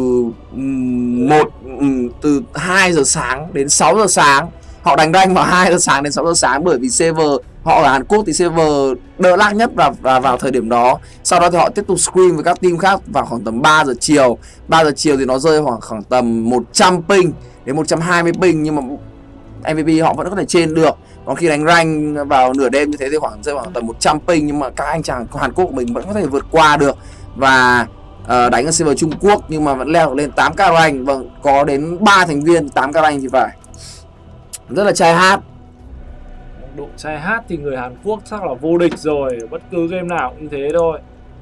một từ hai giờ sáng đến sáu giờ sáng. Họ đánh rank vào hai giờ sáng đến sáu giờ sáng bởi vì server họ ở Hàn Quốc thì server đỡ lag nhất và, và vào thời điểm đó. Sau đó thì họ tiếp tục scream với các team khác vào khoảng tầm ba giờ chiều. ba giờ chiều thì nó rơi khoảng khoảng tầm một trăm ping đến một trăm hai mươi ping, nhưng mà em vê pê họ vẫn có thể trên được. Còn khi đánh rank vào nửa đêm như thế thì khoảng rơi khoảng tầm một trăm ping, nhưng mà các anh chàng Hàn Quốc của mình vẫn có thể vượt qua được và uh, đánh ở server Trung Quốc nhưng mà vẫn leo lên tám k rank. Vâng, có đến ba thành viên tám k rank thì phải. Rất là trai hát. Độ trai hát thì người Hàn Quốc chắc là vô địch rồi, bất cứ game nào cũng thế thôi.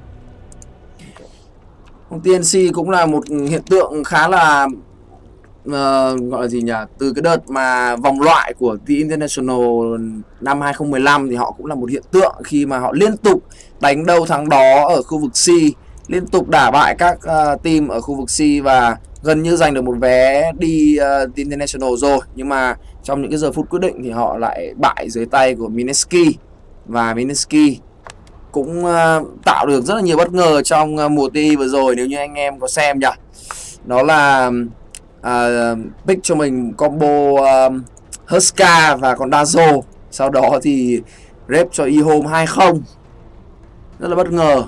tê en xê cũng là một hiện tượng khá là uh, gọi là gì nhỉ? Từ cái đợt mà vòng loại của The International năm hai không một lăm thì họ cũng là một hiện tượng khi mà họ liên tục đánh đâu thắng đó ở khu vực C, liên tục đả bại các uh, team ở khu vực C và gần như giành được một vé đi uh, The International rồi. Nhưng mà trong những cái giờ phút quyết định thì họ lại bại dưới tay của Mineski. Và Mineski cũng uh, tạo được rất là nhiều bất ngờ trong uh, mùa tê i vừa rồi nếu như anh em có xem nhỉ. Đó là uh, pick cho mình combo uh, Huska và con Dazo. Sau đó thì rep cho eHome hai không. Rất là bất ngờ.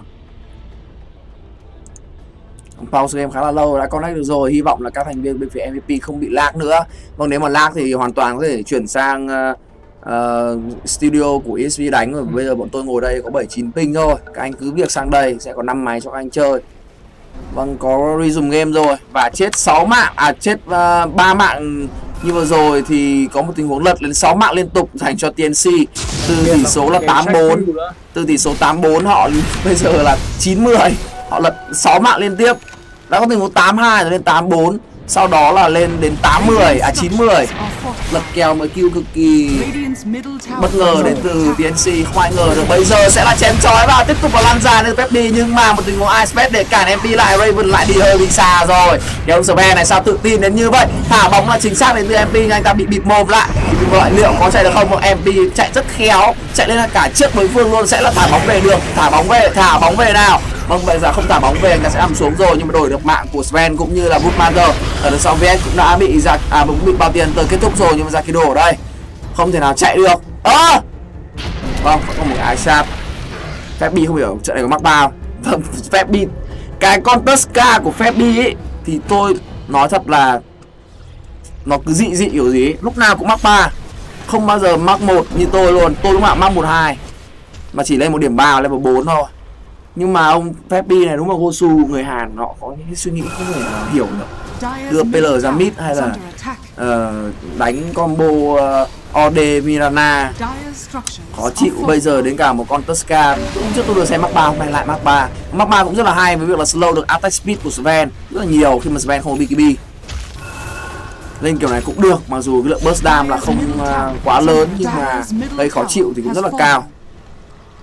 Pause game khá là lâu đã connect được rồi. Hy vọng là các thành viên bên phía em vê pê không bị lag nữa. Vâng, nếu mà lag thì hoàn toàn có thể chuyển sang uh, uh, studio của e ét pê đánh rồi. Bây giờ bọn tôi ngồi đây có bảy chín ping thôi. Các anh cứ việc sang đây sẽ có năm máy cho các anh chơi. Vâng, có resume game rồi. Và chết sáu mạng, à chết uh, ba mạng như vừa rồi thì có một tình huống lật lên sáu mạng liên tục dành cho tê en xê. Từ tỷ số là tám bốn. Từ tỷ số tám bốn họ bây giờ là chín mươi. Họ lật sáu mạng liên tiếp. Đã có tình huống tám hai rồi lên tám bốn. Sau đó là lên đến tám mươi, à chín mươi. Lật kèo mới kill cực kỳ bất ngờ đến từ tê en xê. Không ai ngờ được bây giờ sẽ là chém chói và tiếp tục vào lan dài lên Pep đi. Nhưng mà một tình huống Ice Path để cản em pê lại. Raven lại đi hơi bị xa rồi. Thì ông Sven này sao tự tin đến như vậy. Thả bóng là chính xác đến từ em pê nhưng anh ta bị bịt mồm lại. Vậy liệu có chạy được không? em pê chạy rất khéo, chạy lên cả trước đối phương luôn. Sẽ là thả bóng về được. Thả bóng về, thả bóng về nào. Vâng, vậy giờ không thả bóng về anh ta sẽ nằm xuống rồi, nhưng mà đổi được mạng của Sven cũng như là Woodmaster. Ở đằng sau vê ét cũng đã bị giặc à cũng bị bao tiền tới kết thúc rồi, nhưng mà Jakido ở đây không thể nào chạy được. Ơ à! Vâng, có một cái shot. Fabby không hiểu trận này có mắc bao. Vâng, Fabby cái con Tuska của Fabby ấy thì tôi nói thật là nó cứ dị dị kiểu gì ấy. Lúc nào cũng mắc ba, không bao giờ mắc một như tôi luôn. Tôi lúc nào mắc một hai mà chỉ lên một điểm ba level bốn thôi. Nhưng mà ông Fabby này đúng là Gosu người Hàn họ có những cái suy nghĩ không thể hiểu được. Đưa pê lờ ra mid hay là uh, đánh combo uh, Ode Mirana khó chịu. Bây giờ đến cả một con Tuska cũng trước tôi được xem mắc ba, hôm nay lại mắc ba. Mắc ba cũng rất là hay với việc là slow được attack speed của Sven rất là nhiều khi mà Sven không có bê ca bê. Lên kiểu này cũng được, mặc dù cái lượng burst dam là không uh, quá lớn nhưng mà gây khó chịu thì cũng rất là cao.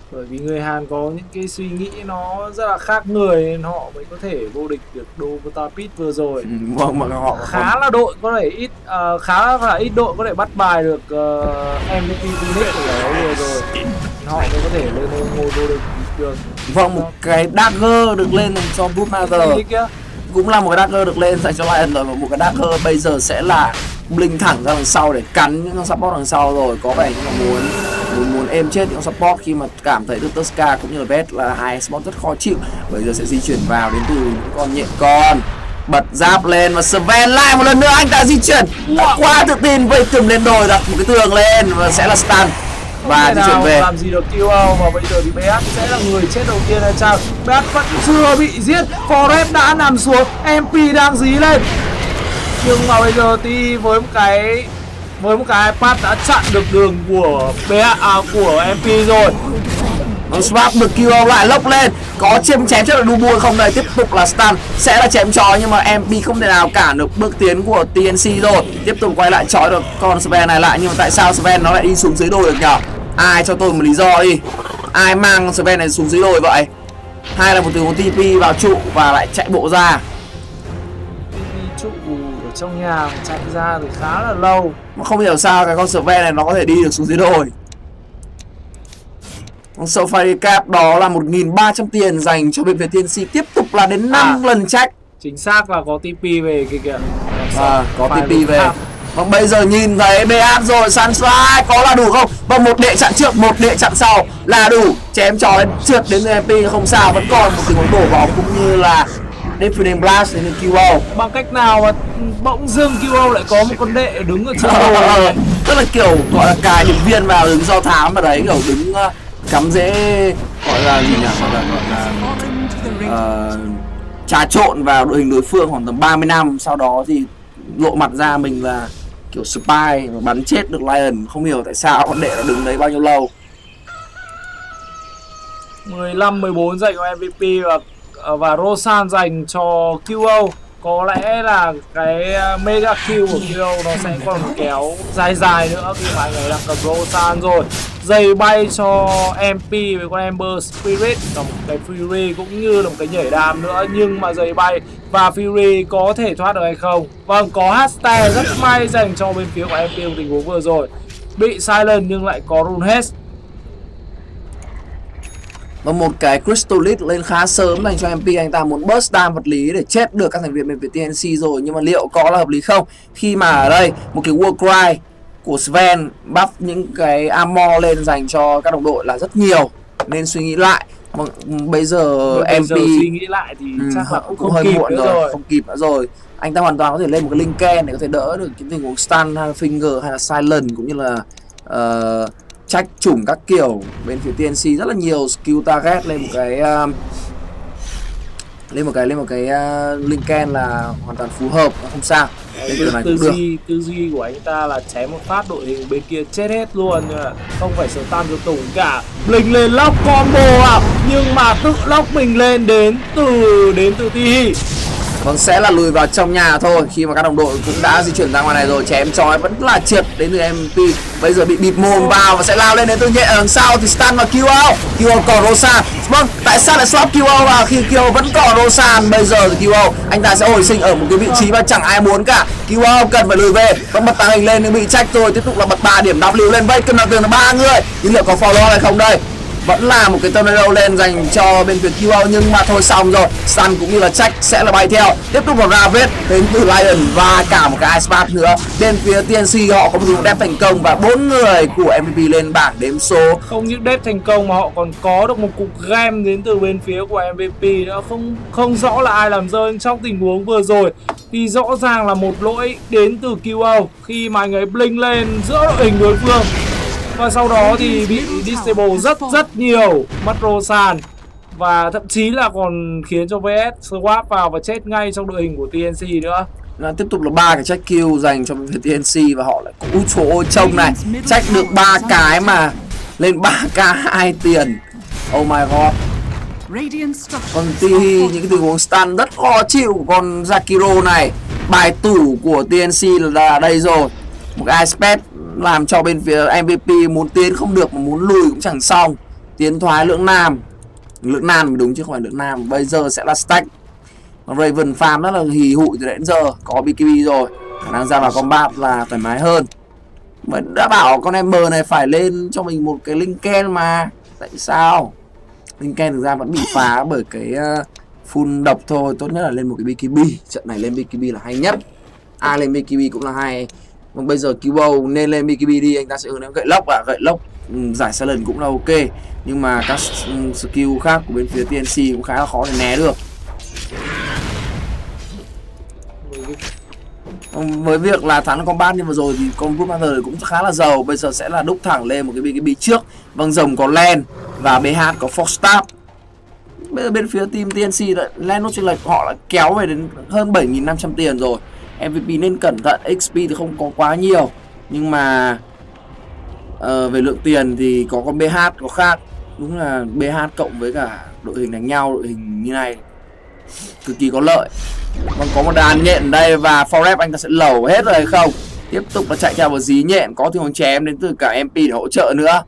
Bởi vì người Hàn có những cái suy nghĩ nó rất là khác người nên họ mới có thể vô địch được Dota Pit vừa rồi. Ừ, vâng, mà họ khá còn... là đội có thể ít uh, khá là ít đội có thể bắt bài được uh, em vê pê Phoenix của nó vừa rồi. Họ mới có thể lên ngôi vô địch được. Vâng, một cái dagger được lên cho Broodmother cũng là một cái dagger được lên dành cho Lion rồi, và một cái dagger bây giờ sẽ là blink thẳng ra đằng sau để cắn những con support đằng sau rồi. Có vẻ như là muốn muốn muốn êm chết những con support khi mà cảm thấy được Tuska cũng như là Vết là hai support rất khó chịu. Bây giờ sẽ di chuyển vào đến từ những con nhện con, bật giáp lên và Sven lại một lần nữa anh ta di chuyển đã quá tự tin vây tường lên đồi, đặt một cái tường lên và sẽ là stun và di chuyển về. Làm gì được kill out và bây giờ thì bê hát sẽ là người chết đầu tiên hay sao? bê hát vẫn chưa bị giết, Forest đã nằm xuống, em pê đang dí lên. Nhưng mà bây giờ thì với một cái với một cái iPad đã chặn được đường của bê hát à, của em pê rồi. Ông Swap được kill out lại, lốc lên, có chém chém chắc là Dubu không đây, tiếp tục là stun, sẽ là chém chó nhưng mà em pê không thể nào cản được bước tiến của tê en xê rồi. Tiếp tục quay lại chói được con Sven này lại, nhưng mà tại sao Sven nó lại đi xuống dưới đồi được nhở? Ai cho tôi một lý do đi, ai mang Sven này xuống dưới đồi vậy? Hay là một từ một tê pê vào trụ và lại chạy bộ ra? tê pê trụ ở trong nhà chạy ra thì khá là lâu, mà không hiểu sao cái con Sven này nó có thể đi được xuống dưới đồi. Con Sophiry Cap đó là một nghìn ba trăm tiền dành cho bên phía tê en xê, tiếp tục là đến năm à, lần check. Chính xác là có tê pê về kìa kìa. À, có tê pê về. Và bây giờ nhìn thấy bê hát rồi, Sunstrike có là đủ không? Và một đệ chặn trước, một đệ chặn sau là đủ. Chém chó trượt đến em pê không sao, vẫn còn một tình huống đổ bóng cũng như là Defending Blast đến Q O. Bằng cách nào mà bỗng dưng Q O lại có một con đệ đứng ở trên đồ này. Tức là kiểu gọi là cài điểm viên vào đứng do thám vào đấy, kiểu đứng uh, cắm dễ, gọi là gì nhỉ, gọi là, gọi là uh, trà trộn vào đội hình đối phương khoảng tầm ba mươi năm, sau đó thì lộ mặt ra mình là kiểu spy và bắn chết được Lion. Không hiểu tại sao con đệ nó đứng đấy bao nhiêu lâu. mười lăm mười bốn dành cho em vê pê và và Rosan dành cho Q O. Có lẽ là cái mega kill của Q O nó sẽ còn kéo dài dài nữa khi mà anh ấy đang cầm Rosan rồi. Giày bay cho em pê với con Ember Spirit là một cái Fury cũng như là một cái nhảy đam nữa, nhưng mà giày bay và Fury có thể thoát được hay không? Vâng, có hashtag rất may dành cho bên phía của em pê tình huống vừa rồi, bị silent nhưng lại có rune hết. Và một cái Crystalith lên khá sớm dành cho em pê, anh ta muốn burst down vật lý để chết được các thành viên bên phía tê en xê rồi, nhưng mà liệu có là hợp lý không? Khi mà ở đây một cái War Cry của Sven buff những cái armor lên dành cho các đồng đội là rất nhiều, nên suy nghĩ lại. Bây giờ bây em pê giờ suy nghĩ lại thì ừ, chắc là cũng, cũng không hơi kịp muộn nữa rồi. rồi không kịp nữa rồi. Anh ta hoàn toàn có thể lên một cái Lincoln để có thể đỡ được cái tình huống stun hay finger hay là silent, cũng như là uh, trách chủng các kiểu. Bên phía tê en xê rất là nhiều skill target lên một cái uh, lên một cái lên một cái uh, Lincoln là hoàn toàn phù hợp, không sao. Tư, tư duy tư duy của anh ta là chém một phát đội hình bên kia chết hết luôn, không phải sở tam cho tùng cả. Blink lên lock combo à, nhưng mà tự lock mình lên đến từ đến từ Ti. Vâng, sẽ là lùi vào trong nhà thôi, khi mà các đồng đội cũng đã di chuyển ra ngoài này rồi. Chém chói vẫn là trượt đến từ em pê. Bây giờ bị bịt mồm vào và sẽ lao lên đến từ nhẹ ở đằng sau thì stun và Q O. Q O còn Rosan. Vâng, tại sao lại swap Q O vào khi Q O vẫn còn Rosan? Bây giờ thì Q O anh ta sẽ hồi sinh ở một cái vị trí mà chẳng ai muốn cả. Q O cần phải lùi về, vẫn bật tàng hình lên nhưng bị trách rồi. Tiếp tục là bật ba điểm W lên vây, cần là tường là ba người. Nhưng liệu có follow hay không đây? Vẫn là một cái tornado lên dành cho bên phía Q O, nhưng mà thôi xong rồi. Sun cũng như là Jack sẽ là bay theo. Tiếp tục vào Ravage đến từ Lion và cả một cái Ice Path nữa. Bên phía tê en xê họ có một dùng đép thành công và bốn người của em vê pê lên bảng đếm số. Không những đép thành công mà họ còn có được một cục gem đến từ bên phía của em vê pê nữa. Không không rõ là ai làm rơi trong tình huống vừa rồi. Thì rõ ràng là một lỗi đến từ Q O khi mà anh ấy blink lên giữa đội hình đối phương. Và sau đó thì bị disable rất rất nhiều, mất Rosan. Và thậm chí là còn khiến cho vê ét swap vào và chết ngay trong đội hình của tê en xê nữa. Là tiếp tục là ba cái check kill dành cho tê en xê và họ lại cũng chỗ ôi trông này. Check được ba cái mà lên ba k hai tiền. Oh my god. Còn Ti những cái tình huống stun rất khó chịu của con Zakiro này. Bài tủ của tê en xê là đây rồi. Một cái Ice Path làm cho bên phía em vê pê muốn tiến không được mà muốn lùi cũng chẳng xong. tiến thoái lưỡng nam, lưỡng nan mới đúng chứ không phải lưỡng nam. Bây giờ sẽ là stack. Còn Raven farm rất là hì hụi từ đến giờ, có bê ca bê rồi, khả năng ra vào combat là thoải mái hơn. Vẫn đã bảo con Ember này phải lên cho mình một cái Lincoln mà, tại sao? Lincoln thực ra vẫn bị phá bởi cái uh, full độc thôi, tốt nhất là lên một cái bê ca bê. Trận này lên bê ca bê là hay nhất. Ai lên bê ca bê cũng là hay. Còn bây giờ Kibo nên lên bê ca bê đi, anh ta sẽ hướng đến gậy lốc ạ, à. Gậy lốc um, giải silent cũng là ok. Nhưng mà các um, skill khác của bên phía tê en xê cũng khá là khó để né được. Với việc là thắng combat như vừa rồi thì con Broodmother cũng khá là giàu. Bây giờ sẽ là đúc thẳng lên một cái bê ca bê trước. Vâng, rồng có Len và bê hát có Foxstab. Bây giờ bên phía team tê en xê lại Len nốt chênh lệch, họ đã kéo về đến hơn bảy nghìn năm trăm tiền rồi. em vê pê nên cẩn thận, ích pê thì không có quá nhiều. Nhưng mà uh, về lượng tiền thì có con bê hát có khác. Đúng là bê hát cộng với cả đội hình đánh nhau, đội hình như này cực kỳ có lợi. Còn có một đàn nhện ở đây và Forest anh ta sẽ lẩu hết rồi hay không? Tiếp tục là chạy theo vào dí nhện, có thì chém đến từ cả em pê để hỗ trợ nữa.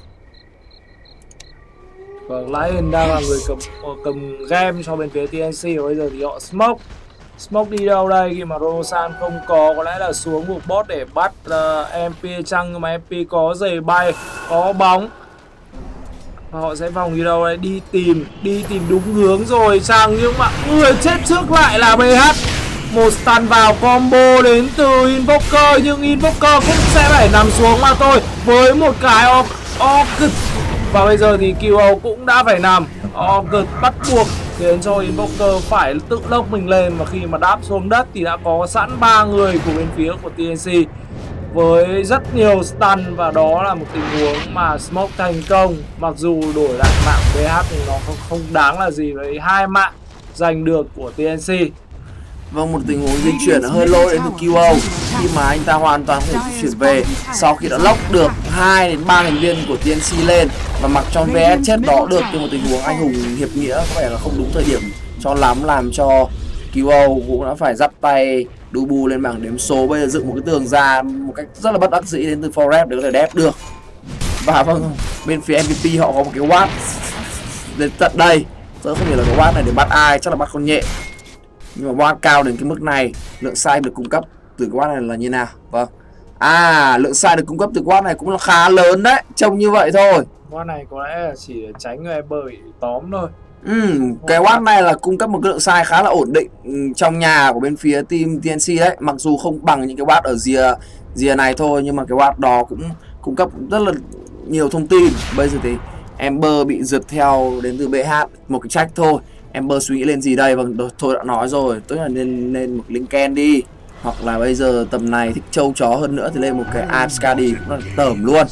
Vâng, Lion đang là người cầm cầm game cho bên phía tê en xê và bây giờ thì họ smoke. Smoke đi đâu đây khi mà Ronosan không có, có lẽ là xuống một bot để bắt uh, em pê chăng, nhưng mà em pê có giày bay, có bóng. Và họ sẽ vòng đi đâu đây? Đi tìm, đi tìm đúng hướng rồi chăng, nhưng mà người chết trước lại là bê hát. Một stun vào combo đến từ Invoker, nhưng Invoker cũng sẽ phải nằm xuống mà thôi với một cái Orchid. Và bây giờ thì kiu ô cũng đã phải nằm. Orchid bắt buộc khiến cho Invoker phải tự lốc mình lên, và khi mà đáp xuống đất thì đã có sẵn ba người của bên phía của tê en xê với rất nhiều stun, và đó là một tình huống mà smoke thành công. Mặc dù đổi lại mạng bê hát thì nó không, không đáng là gì với hai mạng giành được của tê en xê. Vâng, một tình huống di chuyển hơi lỗi đến từ kiu ô khi mà anh ta hoàn toàn có thể di chuyển về sau khi đã lốc được hai đến ba thành viên của tê en xê lên và mặc trong vê ét chết đó được. Nhưng một tình huống anh hùng hiệp nghĩa có vẻ là không đúng thời điểm cho lắm, làm cho kiu ô cũng đã phải dắt tay Dubu lên bảng đếm số. Bây giờ dựng một cái tường ra một cách rất là bất đắc dĩ đến từ Forest để có thể đép được. Và vâng, bên phía em vê pê họ có một cái watt đến tận đây, tôi không hiểu là cái watt này để bắt ai, chắc là bắt con nhện. Nhưng mà watt cao đến cái mức này, lượng sai được cung cấp từ cái watt này là như nào? Vâng, à, lượng sai được cung cấp từ watt này cũng là khá lớn đấy, trông như vậy thôi. Watt này có lẽ là chỉ để tránh người Ember bị tóm thôi. Ừ, cái watt này là cung cấp một cái lượng sai khá là ổn định trong nhà của bên phía team tê en xê đấy. Mặc dù không bằng những cái watt ở rìa rìa này thôi, nhưng mà cái watt đó cũng cung cấp rất là nhiều thông tin. Bây giờ thì Ember bị giật theo đến từ bê hát, một cái trách thôi. Ember suy nghĩ lên gì đây? Vâng, tôi đã nói rồi, tức là nên lên một Lincoln đi, hoặc là bây giờ tầm này thích trâu chó hơn nữa thì lên một cái Abskadi cũng là tởm luôn.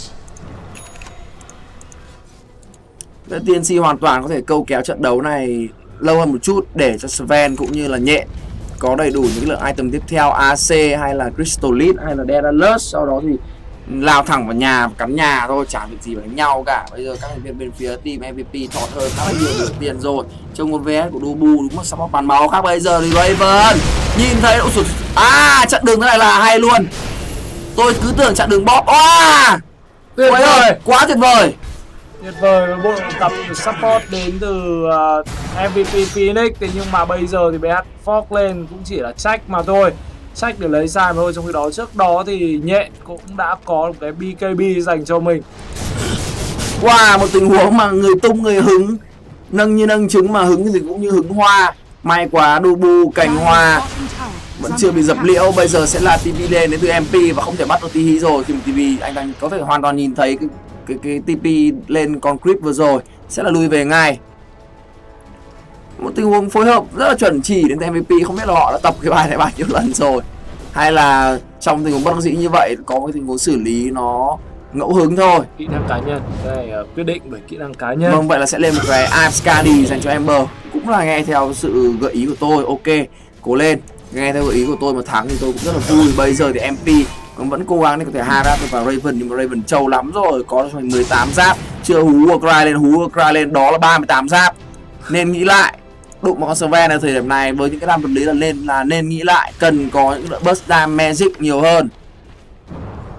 tê en xê hoàn toàn có thể câu kéo trận đấu này lâu hơn một chút để cho Sven cũng như là nhện có đầy đủ những lượng item tiếp theo, a xê hay là Crystallit hay là Daedalus, sau đó thì lao thẳng vào nhà, cắm nhà thôi, chả việc gì phải đánh nhau cả. Bây giờ các thành viên bên phía team em vê pê thọt hơn khá là nhiều lượng tiền rồi. Trong một vê ét của Dubu đúng là sắp bàn máu khác. Bây giờ thì Raven nhìn thấy độ sụt, à, chặn đường thế này là hay luôn. Tôi cứ tưởng chặn đường bot. Wow, tuyệt vời, quá tuyệt vời. Tuyệt vời, bộ cặp support đến từ uh, em vê pê Phoenix. Thế nhưng mà bây giờ thì bê hát fork lên cũng chỉ là check mà thôi, check để lấy sai mà thôi. Trong khi đó trước đó thì nhện cũng đã có một cái bê ca bê dành cho mình. Wow, một tình huống mà người tung người hứng, nâng như nâng trứng mà hứng thì cũng như hứng hoa. May quá Dubu cành hoa vẫn chưa bị dập liễu. Bây giờ sẽ là tê pê lên đến từ em pê và không thể bắt được tê hí rồi. Khi mà tê pê anh ta có thể hoàn toàn nhìn thấy cái cái, cái tê pê lên con creep vừa rồi sẽ là lui về ngay. Một tình huống phối hợp rất là chuẩn chỉ đến từ em vê pê. Không biết là họ đã tập cái bài này bao nhiêu lần rồi, hay là trong tình huống bất đắc dĩ như vậy có cái tình huống xử lý nó ngẫu hứng thôi. Kỹ năng cá nhân, cái này uh, quyết định bởi kỹ năng cá nhân. Vâng, vậy là sẽ lên một cái Abskadi dành cho Ember. Cũng là nghe theo sự gợi ý của tôi. Ok, cố lên, nghe theo gợi ý của tôi mà thắng thì tôi cũng rất là vui. Bây giờ thì em pê vẫn cố gắng để có thể harass được vào Raven, nhưng mà Raven trâu lắm rồi, có được mười tám giáp, chưa hú Warcry lên, hú Warcry lên đó là ba mươi tám giáp. Nên nghĩ lại, đụng một con Sven ở thời điểm này với những cái đam vật lý là lên là nên nghĩ lại, cần có những lượng burst damage magic nhiều hơn.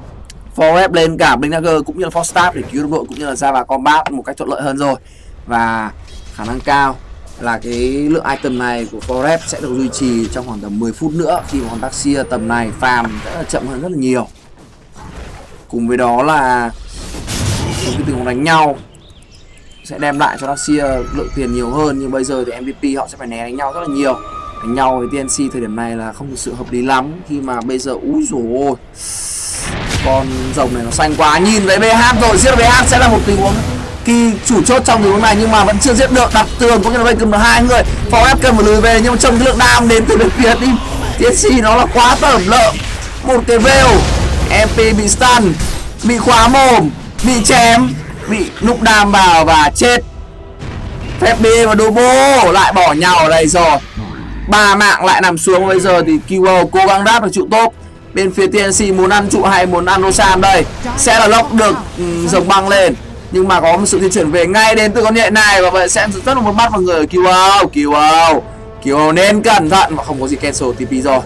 Forest lên cả Blink Dagger cũng như là Force Staff để cứu đồng đội cũng như là ra vào combat một cách thuận lợi hơn rồi. Và khả năng cao là cái lượng item này của Forest sẽ được duy trì trong khoảng tầm mười phút nữa, khi mà con Darkseer tầm này farm rất là chậm hơn rất là nhiều. Cùng với đó là cái tình huống đánh nhau sẽ đem lại cho Darkseer lượng tiền nhiều hơn, nhưng bây giờ thì em vê pê họ sẽ phải né đánh nhau rất là nhiều. Đánh nhau với tê en xê thời điểm này là không thực sự hợp lý lắm, khi mà bây giờ úi dồi ôi, con rồng này nó xanh quá. Nhìn thấy bê hát rồi, giết bê hát sẽ là một tình huống kỳ chủ chốt trong tình huống này, nhưng mà vẫn chưa giết được. Đặt tường cũng như là vây cầm được hai người. Forest cần phải lùi về, nhưng mà trong cái lượng đam đến từ bên phía team tê en xê nó là quá tởm lợm. Một cái veil, em pê bị stun, bị khóa mồm, bị chém, bị núp đam vào và chết. ép bê và Dobo lại bỏ nhau ở đây rồi. Ba mạng lại nằm xuống. Bây giờ thì Kiwo cố gắng đáp được trụ top. Bên phía tê en xê muốn ăn trụ hay muốn ăn Rosan đây? Sẽ là lốc được um, rồng băng lên, nhưng mà có một sự di chuyển về ngay đến từ con nhện này, và vậy sẽ rất là một mắt vào người ở Kiwo. Kiwo Kiwo nên cẩn thận, mà không có gì cancel tê pê rồi.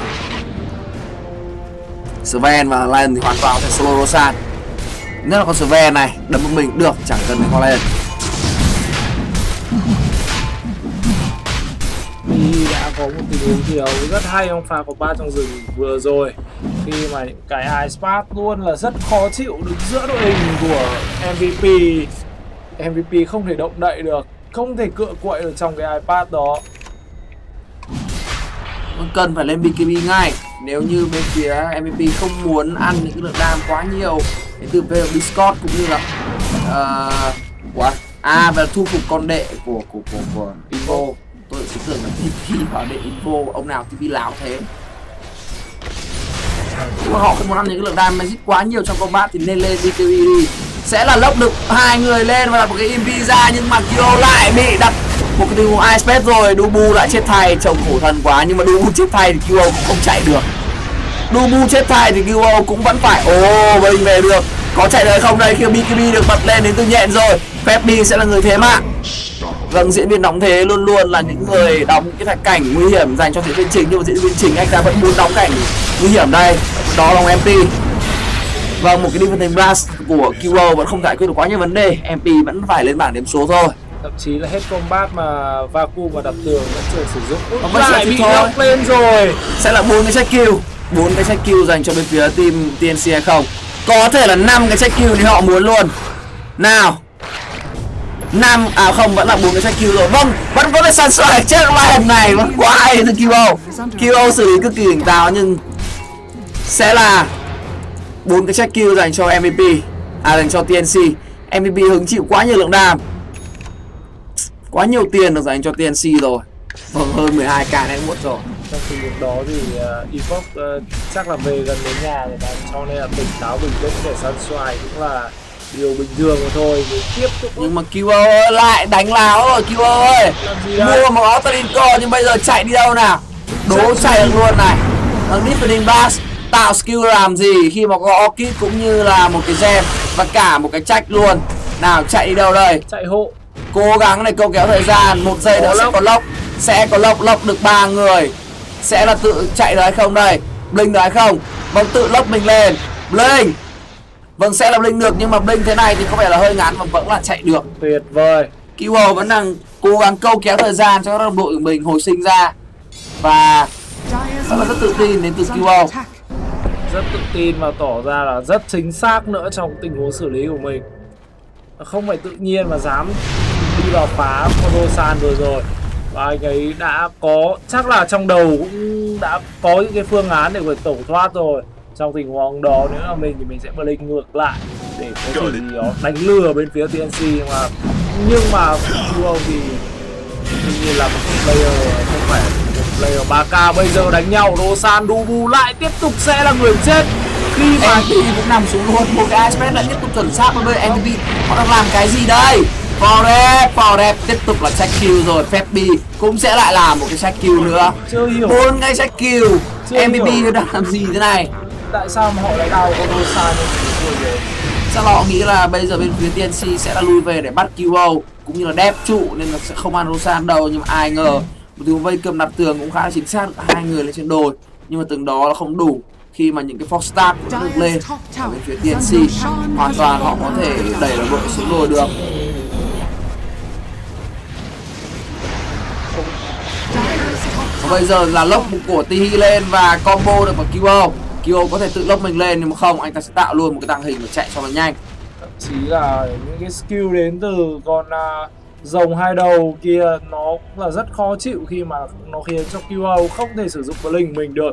Sven và Lion thì hoàn toàn sẽ solo Rosan. Nhất là con Sven này đấm một mình được, chẳng cần phải qua lên. Thì đã có một tình huống thiếu rất hay trong pha có ba trong rừng vừa rồi, khi mà những cái Ice Path luôn là rất khó chịu đứng giữa đội hình của em vê pê. em vê pê không thể động đậy được, không thể cựa quậy được trong cái iPad đó. Cần phải lên bê ca bê ngay nếu như bên phía em vê pê không muốn ăn những cái lượng đam quá nhiều đến từ về Discord cũng như là uh, what? À, và thu phục con đệ của của của của Invo. Tôi chỉ tưởng là tê pê vào đệ Invo, ông nào tê pê láo thế. Nhưng mà họ không muốn ăn những cái lượng đam magic quá nhiều trong combat thì nên lên bê ca bê đi. Sẽ là lốc được hai người lên và đặt một cái impi ra, nhưng mà Kyo lại bị đặt một cái tình huống Ice Path rồi. Dubu lại chết thay, trông khổ thân quá, nhưng mà Dubu chết thay thì Kyo cũng không chạy được. Dubu chết thay thì Kyo cũng vẫn phải ô bênh về được. Có chạy được không đây khi bê ca bê được bật lên đến từ nhện rồi. ép bê sẽ là người thế mạng. Vâng, diễn viên đóng thế luôn luôn là những người đóng cái thạch cảnh nguy hiểm dành cho diễn viên chính, nhưng mà diễn viên chính anh ta vẫn muốn đóng cảnh nguy hiểm đây. Đó là em pê. Vâng, một cái Defensive Blast của Kyo vẫn không giải quyết được quá nhiều vấn đề. em pê vẫn phải lên bảng điểm số thôi. Thậm chí là hết combat mà Vacuum và đập tường vẫn chưa sử dụng. Út lại bị knock lên rồi. Sẽ là bốn cái check kill, bốn cái check kill dành cho bên phía team tê en xê hay không? Có thể là năm cái check kill thì họ muốn luôn. Nào. năm à không, vẫn là bốn cái check kill rồi. Vâng, vẫn có cái Sunstrike chết Lion này, vẫn quá hay từ Kyo. Kyo xử lý cực kỳ tỉnh táo, nhưng sẽ là bốn cái check kill dành cho em vê pê, à dành cho tê en xê. em vê pê hứng chịu quá nhiều lượng đam, quá nhiều tiền được dành cho tê en xê rồi. Vâng, hơn mười hai k nãy muộn rồi. Trong tình huống đó thì uh, Evox uh, chắc là về gần đến nhà rồi, cho nên là tỉnh táo bình tĩnh để Sunstrike cũng là điều bình thường rồi thôi. Để tiếp tục. Nhưng mà Kyo ơi, lại đánh láo rồi Kyo ơi. Mua một áo Talinco nhưng bây giờ chạy đi đâu nào? Đố chạy được luôn này. Thằng Defending Blast tạo skill làm gì khi mà có Orchid cũng như là một cái gem và cả một cái check luôn. Nào, chạy đi đâu đây? Chạy hộ. Cố gắng này, câu kéo thời gian. Một giây nữa sẽ có lốc. Sẽ có lốc, lốc được ba người. Sẽ là tự chạy được hay không đây? Blink được hay không? Vâng, tự lốc mình lên. Blink. Vâng, sẽ là Blink được, nhưng mà Blink thế này thì có vẻ là hơi ngắn mà vẫn là chạy được. Tuyệt vời. Kyo vẫn đang cố gắng câu kéo thời gian cho các đồng đội của mình hồi sinh ra. Và rất là rất tự tin đến từ Kyo. Rất tự tin và tỏ ra là rất chính xác nữa trong tình huống xử lý của mình. Không phải tự nhiên mà dám đi vào phá Rosan rồi rồi. Và anh ấy đã có, chắc là trong đầu cũng đã có những cái phương án để tẩu thoát rồi. Trong tình huống đó nếu là mình thì mình sẽ blink ngược lại để có gì đó đánh lừa bên phía tê en xê, mà nhưng mà Kyo thì hình như là một player không phải một player ba k. Bây giờ đánh nhau Rosan Dubu lại tiếp tục sẽ là người chết khi mà em pê cũng nằm xuống luôn. Một cái Ice Path lại tiếp tục chuẩn xác với em pê. Họ đang làm cái gì đây? Forest, Forest tiếp tục là check kill rồi. ép bê cũng sẽ lại làm một cái check kill nữa. Chưa hiểu. Bốn cái check kill. em vê pê đang làm gì thế này? Tại sao mà họ lại đào con Rosan như thế? Chắc là họ nghĩ là bây giờ bên phía tê en xê sẽ là lui về để bắt Kyo cũng như là đép trụ nên là sẽ không ăn Rosan đâu, nhưng mà ai ngờ một tiếng vây cầm đặt tường cũng khá là chính xác, hai người lên trên đồi, nhưng mà từng đó là không đủ khi mà những cái four star cũng được lên ở bên phía tê en xê, hoàn toàn họ có thể đẩy đội xuống đồi được. Và bây giờ là lốc của Tihi lên và combo được vào Kyo. Kyo có thể tự lốc mình lên, nhưng mà không, anh ta sẽ tạo luôn một cái tàng hình và chạy cho nó nhanh. Thậm chí là những cái skill đến từ con uh, rồng hai đầu kia nó cũng là rất khó chịu khi mà nó khiến cho Kyo không thể sử dụng Blink mình được.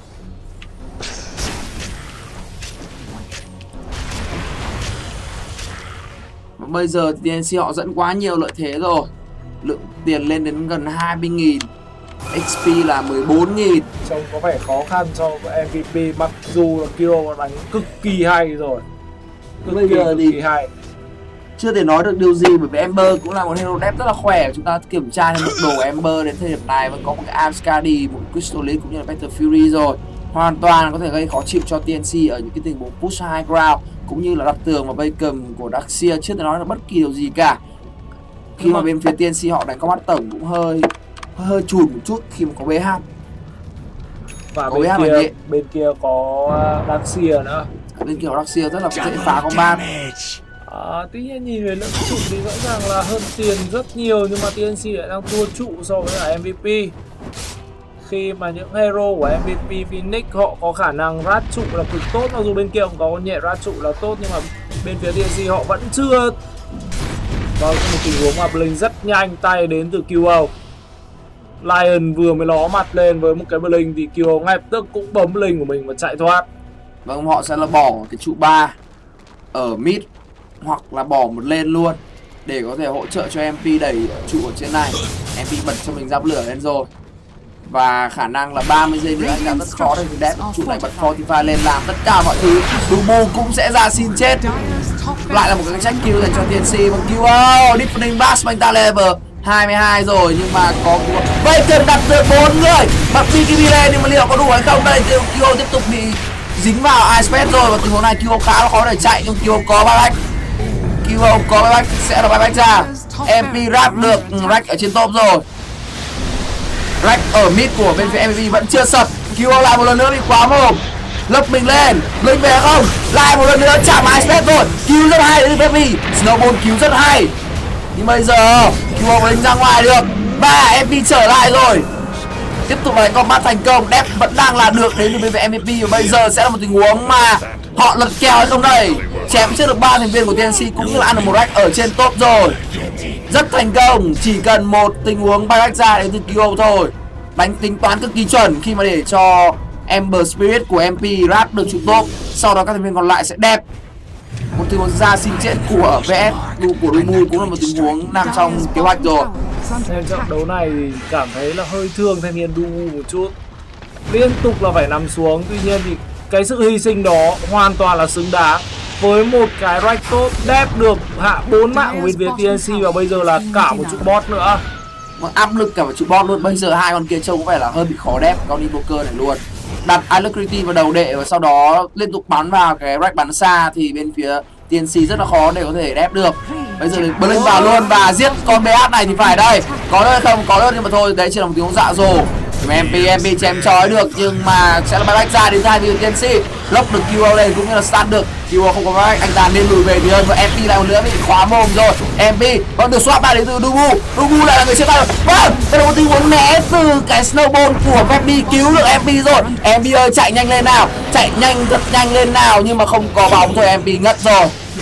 Và bây giờ tê en xê họ dẫn quá nhiều lợi thế rồi. Lượng tiền lên đến gần hai mươi nghìn, ích pê là mười bốn nghìn. Trông có vẻ khó khăn cho em vê pê, mặc dù là Kyo đánh cực kỳ hay rồi. Cực Bây kỳ, giờ cực thì kỳ hay. chưa thể nói được điều gì, bởi vì Ember cũng là một hero depth rất là khỏe. Chúng ta kiểm tra thêm mức độ của Ember đến thời điểm này vẫn có một cái Amskadi, một Crystallis cũng như là Battle Fury rồi. Hoàn toàn có thể gây khó chịu cho tê en xê ở những cái tình huống push high ground cũng như là đặt tường và vây cầm của Darkseer, chưa thể nói là bất kỳ điều gì cả. Khi mà, mà bên phía tê en xê họ đánh combat tổng cũng hơi hơi chùn một chút khi mà có bê hát. Và có bên bê hát kia bên kia có Darkseer nữa. Bên kia có Darkseer rất là dễ phá combat. À, tuy nhiên nhìn về lượng trụ thì rõ ràng là hơn tiền rất nhiều, nhưng mà tê en xê lại đang thua trụ so với cả em vê pê. Khi mà những hero của em vê pê Phoenix họ có khả năng rát trụ là cực tốt, mặc dù bên kia cũng có nhẹ rát trụ là tốt, nhưng mà bên phía tê en xê họ vẫn chưa. Và một tình huống mà Blink rất nhanh tay đến từ Kyo. Lion vừa mới ló mặt lên với một cái Blink thì Kyo ngay lập tức cũng bấm Blink của mình và chạy thoát. Vâng, họ sẽ là bỏ cái trụ ba ở mid hoặc là bỏ một lên luôn để có thể hỗ trợ cho em pê đẩy trụ ở trên này. em pê bật cho mình giáp lửa lên rồi. Và khả năng là ba mươi giây nữa anh đã rất khó để đẹp trụ này bật Fortify lên làm tất cả mọi thứ. Dubu cũng sẽ ra xin chết. Lại là một cái check kill dành cho tê en xê bằng Kyo. Deepening Blast anh ta level hai mươi hai rồi, nhưng mà có vây cần đặt được bốn người. Bật bê ca bê lên nhưng mà liệu có đủ hay không? Đây Kyo tiếp tục bị dính vào Ice Pet rồi, và tình huống này Kyo khá là khó để chạy, nhưng Kyo có buyback. Kyo có buyback, sẽ là buyback ra. em pê rap được Rack ở trên top rồi. Rack ở mid của bên phía em vê pê vẫn chưa sập. Kyo lại một lần nữa bị quá mồm. Lấp mình lên, Linh về không? Lại một lần nữa chạm Ice Pet rồi. Cứu rất hay đến em vê pê. Snowball cứu rất hay. Nhưng bây giờ Kyo có đánh ra ngoài được. Và em pê trở lại rồi. Tiếp tục là combat thành công. Dep vẫn đang là được đến từ bên phía em vê pê. Và bây giờ sẽ là một tình huống mà họ lật kèo hay không đây. Chém chết được ba thành viên của tê en xê cũng như là ăn được một rack ở trên top rồi. Rất thành công. Chỉ cần một tình huống bay rack ra đến từ Kyo thôi. Đánh tính toán cực kỳ chuẩn khi mà để cho Ember Spirit của em pê rap được trụ top. Sau đó các thành viên còn lại sẽ đẹp. Một tình huống ra xin chết của vê ét của Dumu cũng là một tình huống nằm trong kế hoạch rồi. Nên trận đấu này thì cảm thấy là hơi thương thanh niên Dumu một chút. Liên tục là phải nằm xuống, tuy nhiên thì cái sự hy sinh đó hoàn toàn là xứng đáng. Với một cái rack top đẹp được hạ bốn mạng của bên phía tê en xê và bây giờ là cả một trụ bot nữa. Vâng, áp lực cả một trụ bot luôn. Bây giờ hai con kia trông có vẻ là hơi bị khó đẹp con Invoker này luôn. Đặt Alacrity vào đầu đệ và sau đó liên tục bắn vào cái rack bắn xa thì bên phía tê en xê rất là khó để có thể đép được. Bây giờ thì Blink vào luôn và giết con bê hát này thì phải đây. Có nữa không? Có nữa nhưng mà thôi, đấy chỉ là một tình huống dạ dồ. em pê em pê chém chói được nhưng mà sẽ là buyback ra đến hai vị tê en xê. Lốc được Kyo lên cũng như là stun được. Kyo không có buyback, anh ta nên lùi về thì hơn, và em pê lại một nữa bị khóa mồm rồi. em pê vẫn được swap lại đến từ Dubu. Dubu lại là người chia tay rồi. Vâng, đây là một tình huống né từ cái snowball của Vebby cứu được em pê rồi. em pê ơi chạy nhanh lên nào, chạy nhanh rất nhanh lên nào, nhưng mà không có bóng thôi, em pê ngất rồi.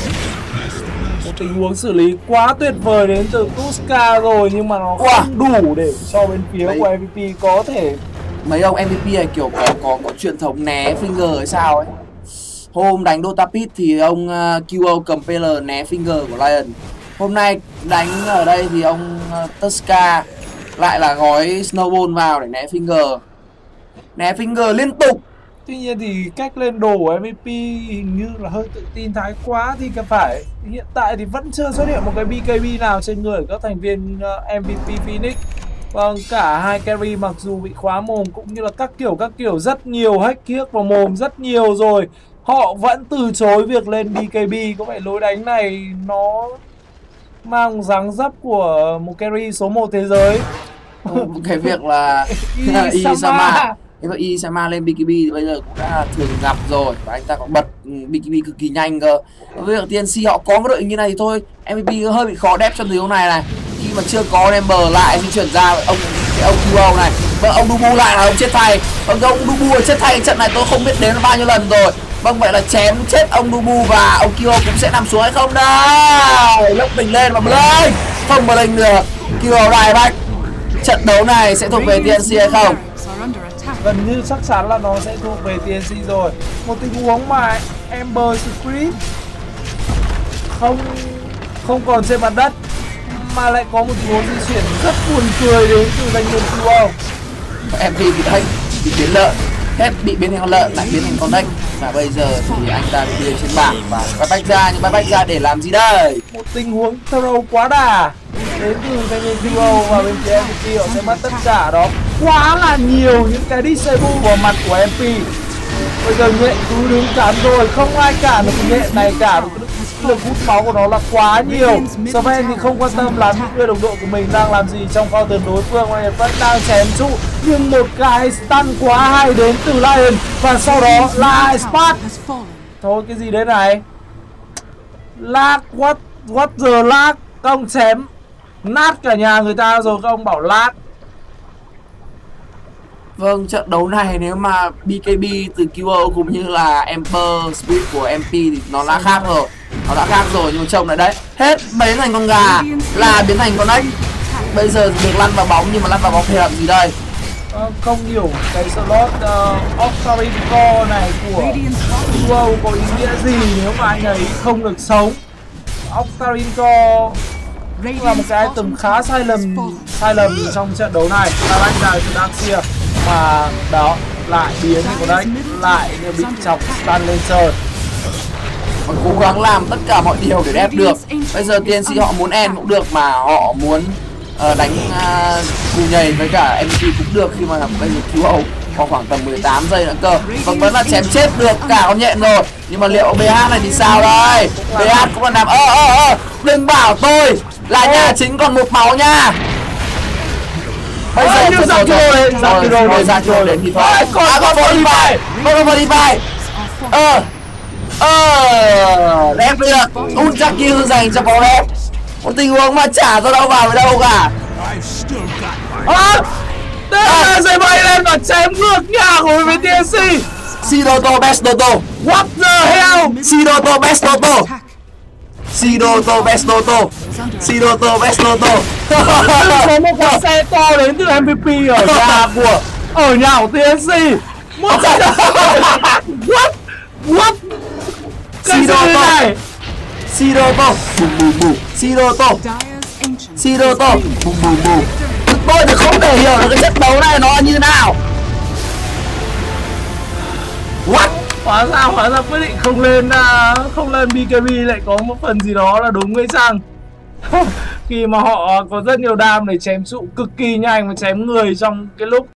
Một tình huống xử lý quá tuyệt vời đến từ Tuska rồi, nhưng mà nó wow. không đủ để cho bên phía Mấy... của em vê pê có thể. Mấy ông em vê pê này kiểu có có có truyền thống né finger hay sao ấy. Hôm đánh Dota Pit thì ông uh, Kyo cầm pê lờ né finger của Lion. Hôm nay đánh ở đây thì ông uh, Tuska lại là gói snowball vào để né finger. Né finger liên tục. Tuy nhiên thì cách lên đồ của em vê pê hình như là hơi tự tin thái quá thì phải. Hiện tại thì vẫn chưa xuất hiện một cái bê ca bê nào trên người của các thành viên uh, em vê pê Phoenix. Vâng, cả hai carry mặc dù bị khóa mồm cũng như là các kiểu các kiểu rất nhiều hack kiếc vào mồm rất nhiều rồi, họ vẫn từ chối việc lên bê ca bê. Có vẻ lối đánh này nó mang dáng dấp của một carry số một thế giới. Cái việc là Isama. Thế mà y sẽ mang lên bê ca bê thì bây giờ cũng đã thường gặp rồi, và anh ta còn bật bê ca bê cực kỳ nhanh cơ. Với tê en xê họ có cái đội hình như này thì thôi, em vê pê hơi bị khó đép trong tình huống này này. Khi mà chưa có Ember lại di chuyển ra ông cái ông quy ô này, vâng ông Dubu lại là ông chết thay, vâng ông Dubu chết thay trận này tôi không biết đến bao nhiêu lần rồi. Vâng vậy là chém chết ông Dubu và ông Kyo cũng sẽ nằm xuống hay không đây. Lốc mình lên và lên, không mà lên được. Kyo đài bách. Trận đấu này sẽ thuộc về tê en xê hay không? Gần như chắc chắn là nó sẽ thuộc về tê en xê rồi. Một tình huống mà Ember Spirit không không còn trên mặt đất mà lại có một tình huống di chuyển rất buồn cười đến từ danh nhân quy ô. Em vê bị đánh, bị biến lợn, hết bị biến thành con lợn lại biến thành con ếch. Và bây giờ thì anh ta đi trên bảng và bắt bách ra, nhưng bắt bách ra để làm gì đây? Một tình huống throw quá đà đến từ thanh niên quy ô và bên phía em vê pê họ sẽ mất tất cả đó. Quá là nhiều những cái disable vào mặt của em pê. Bây giờ nhện cứ đứng cản rồi, không ai cản được cái nhện này cả. Lực hút máu của nó là quá nhiều. Sven thì không quan tâm lắm những người đồng đội của mình đang làm gì trong pha tường đối phương, mà vẫn đang chém trụ. Nhưng một cái stun quá hay đến từ Lion và sau đó là Spark. Thôi cái gì đấy này? Lag, what, what the lag? Các ông chém nát cả nhà người ta rồi các ông bảo lag. Vâng, trận đấu này nếu mà bê ca bê từ quy ô cũng như là Ember Spirit của em pê thì nó đã khác rồi. Nó đã khác rồi, nhưng mà trông lại đấy, hết biến thành con gà là biến thành con ếch. Bây giờ được lăn vào bóng, nhưng mà lăn vào bóng thì làm gì đây? Ờ, không hiểu cái slot uh, Octaring Core này của quy ô có ý nghĩa gì nếu mà anh ấy không được sống. Octaring Core là một cái item khá sai lầm sai lầm trong trận đấu này. Là đánh ra từ Darkseer mà đó lại biến thành con ếch, lại bị chọc stun lên trời. Họ cố gắng làm tất cả mọi điều để đép được. Bây giờ tê en xê họ muốn end cũng được, mà họ muốn uh, đánh uh, cù nhảy với cả em vê pê cũng được, khi mà bây giờ quy ô còn khoảng tầm mười tám giây nữa cơ. Vẫn vẫn là chém chết được cả con nhện rồi. Nhưng mà liệu bê hát này thì sao đây? bê hát cũng là làm ơ ơ ơ đừng bảo tôi là nhà chính còn một máu nha. Bây giờ như ra kilo đến, ra kilo đến, ra kilo đến thì thôi. À con body bay, con body bay. Ờ Ờ đép được. Ultra kill dành cho bóng đép. Một tình huống mà chả ra đâu vào với đâu cả. À, thế là dây bay lên và chém ngược nhà của bên tê en xê. Sidoto best Doto. What the hell? Sidoto best Doto. Sidoto best Doto. Sidoto best Doto. Có một con xe to đến từ em vê pê ở nhà của ở nhà của tê en xê. Một trận what what Sidoto. Sidoto. Bù bù bù. Sidoto. Sidoto. Bù bù bù. Tôi thì không thể hiểu được cái trận đấu này nó như nào. What? Hóa ra hóa ra quyết định không lên uh, không lên bê ca bê lại có một phần gì đó là đúng hay chăng? Khi mà họ có rất nhiều đam để chém trụ cực kỳ nhanh và chém người trong cái lúc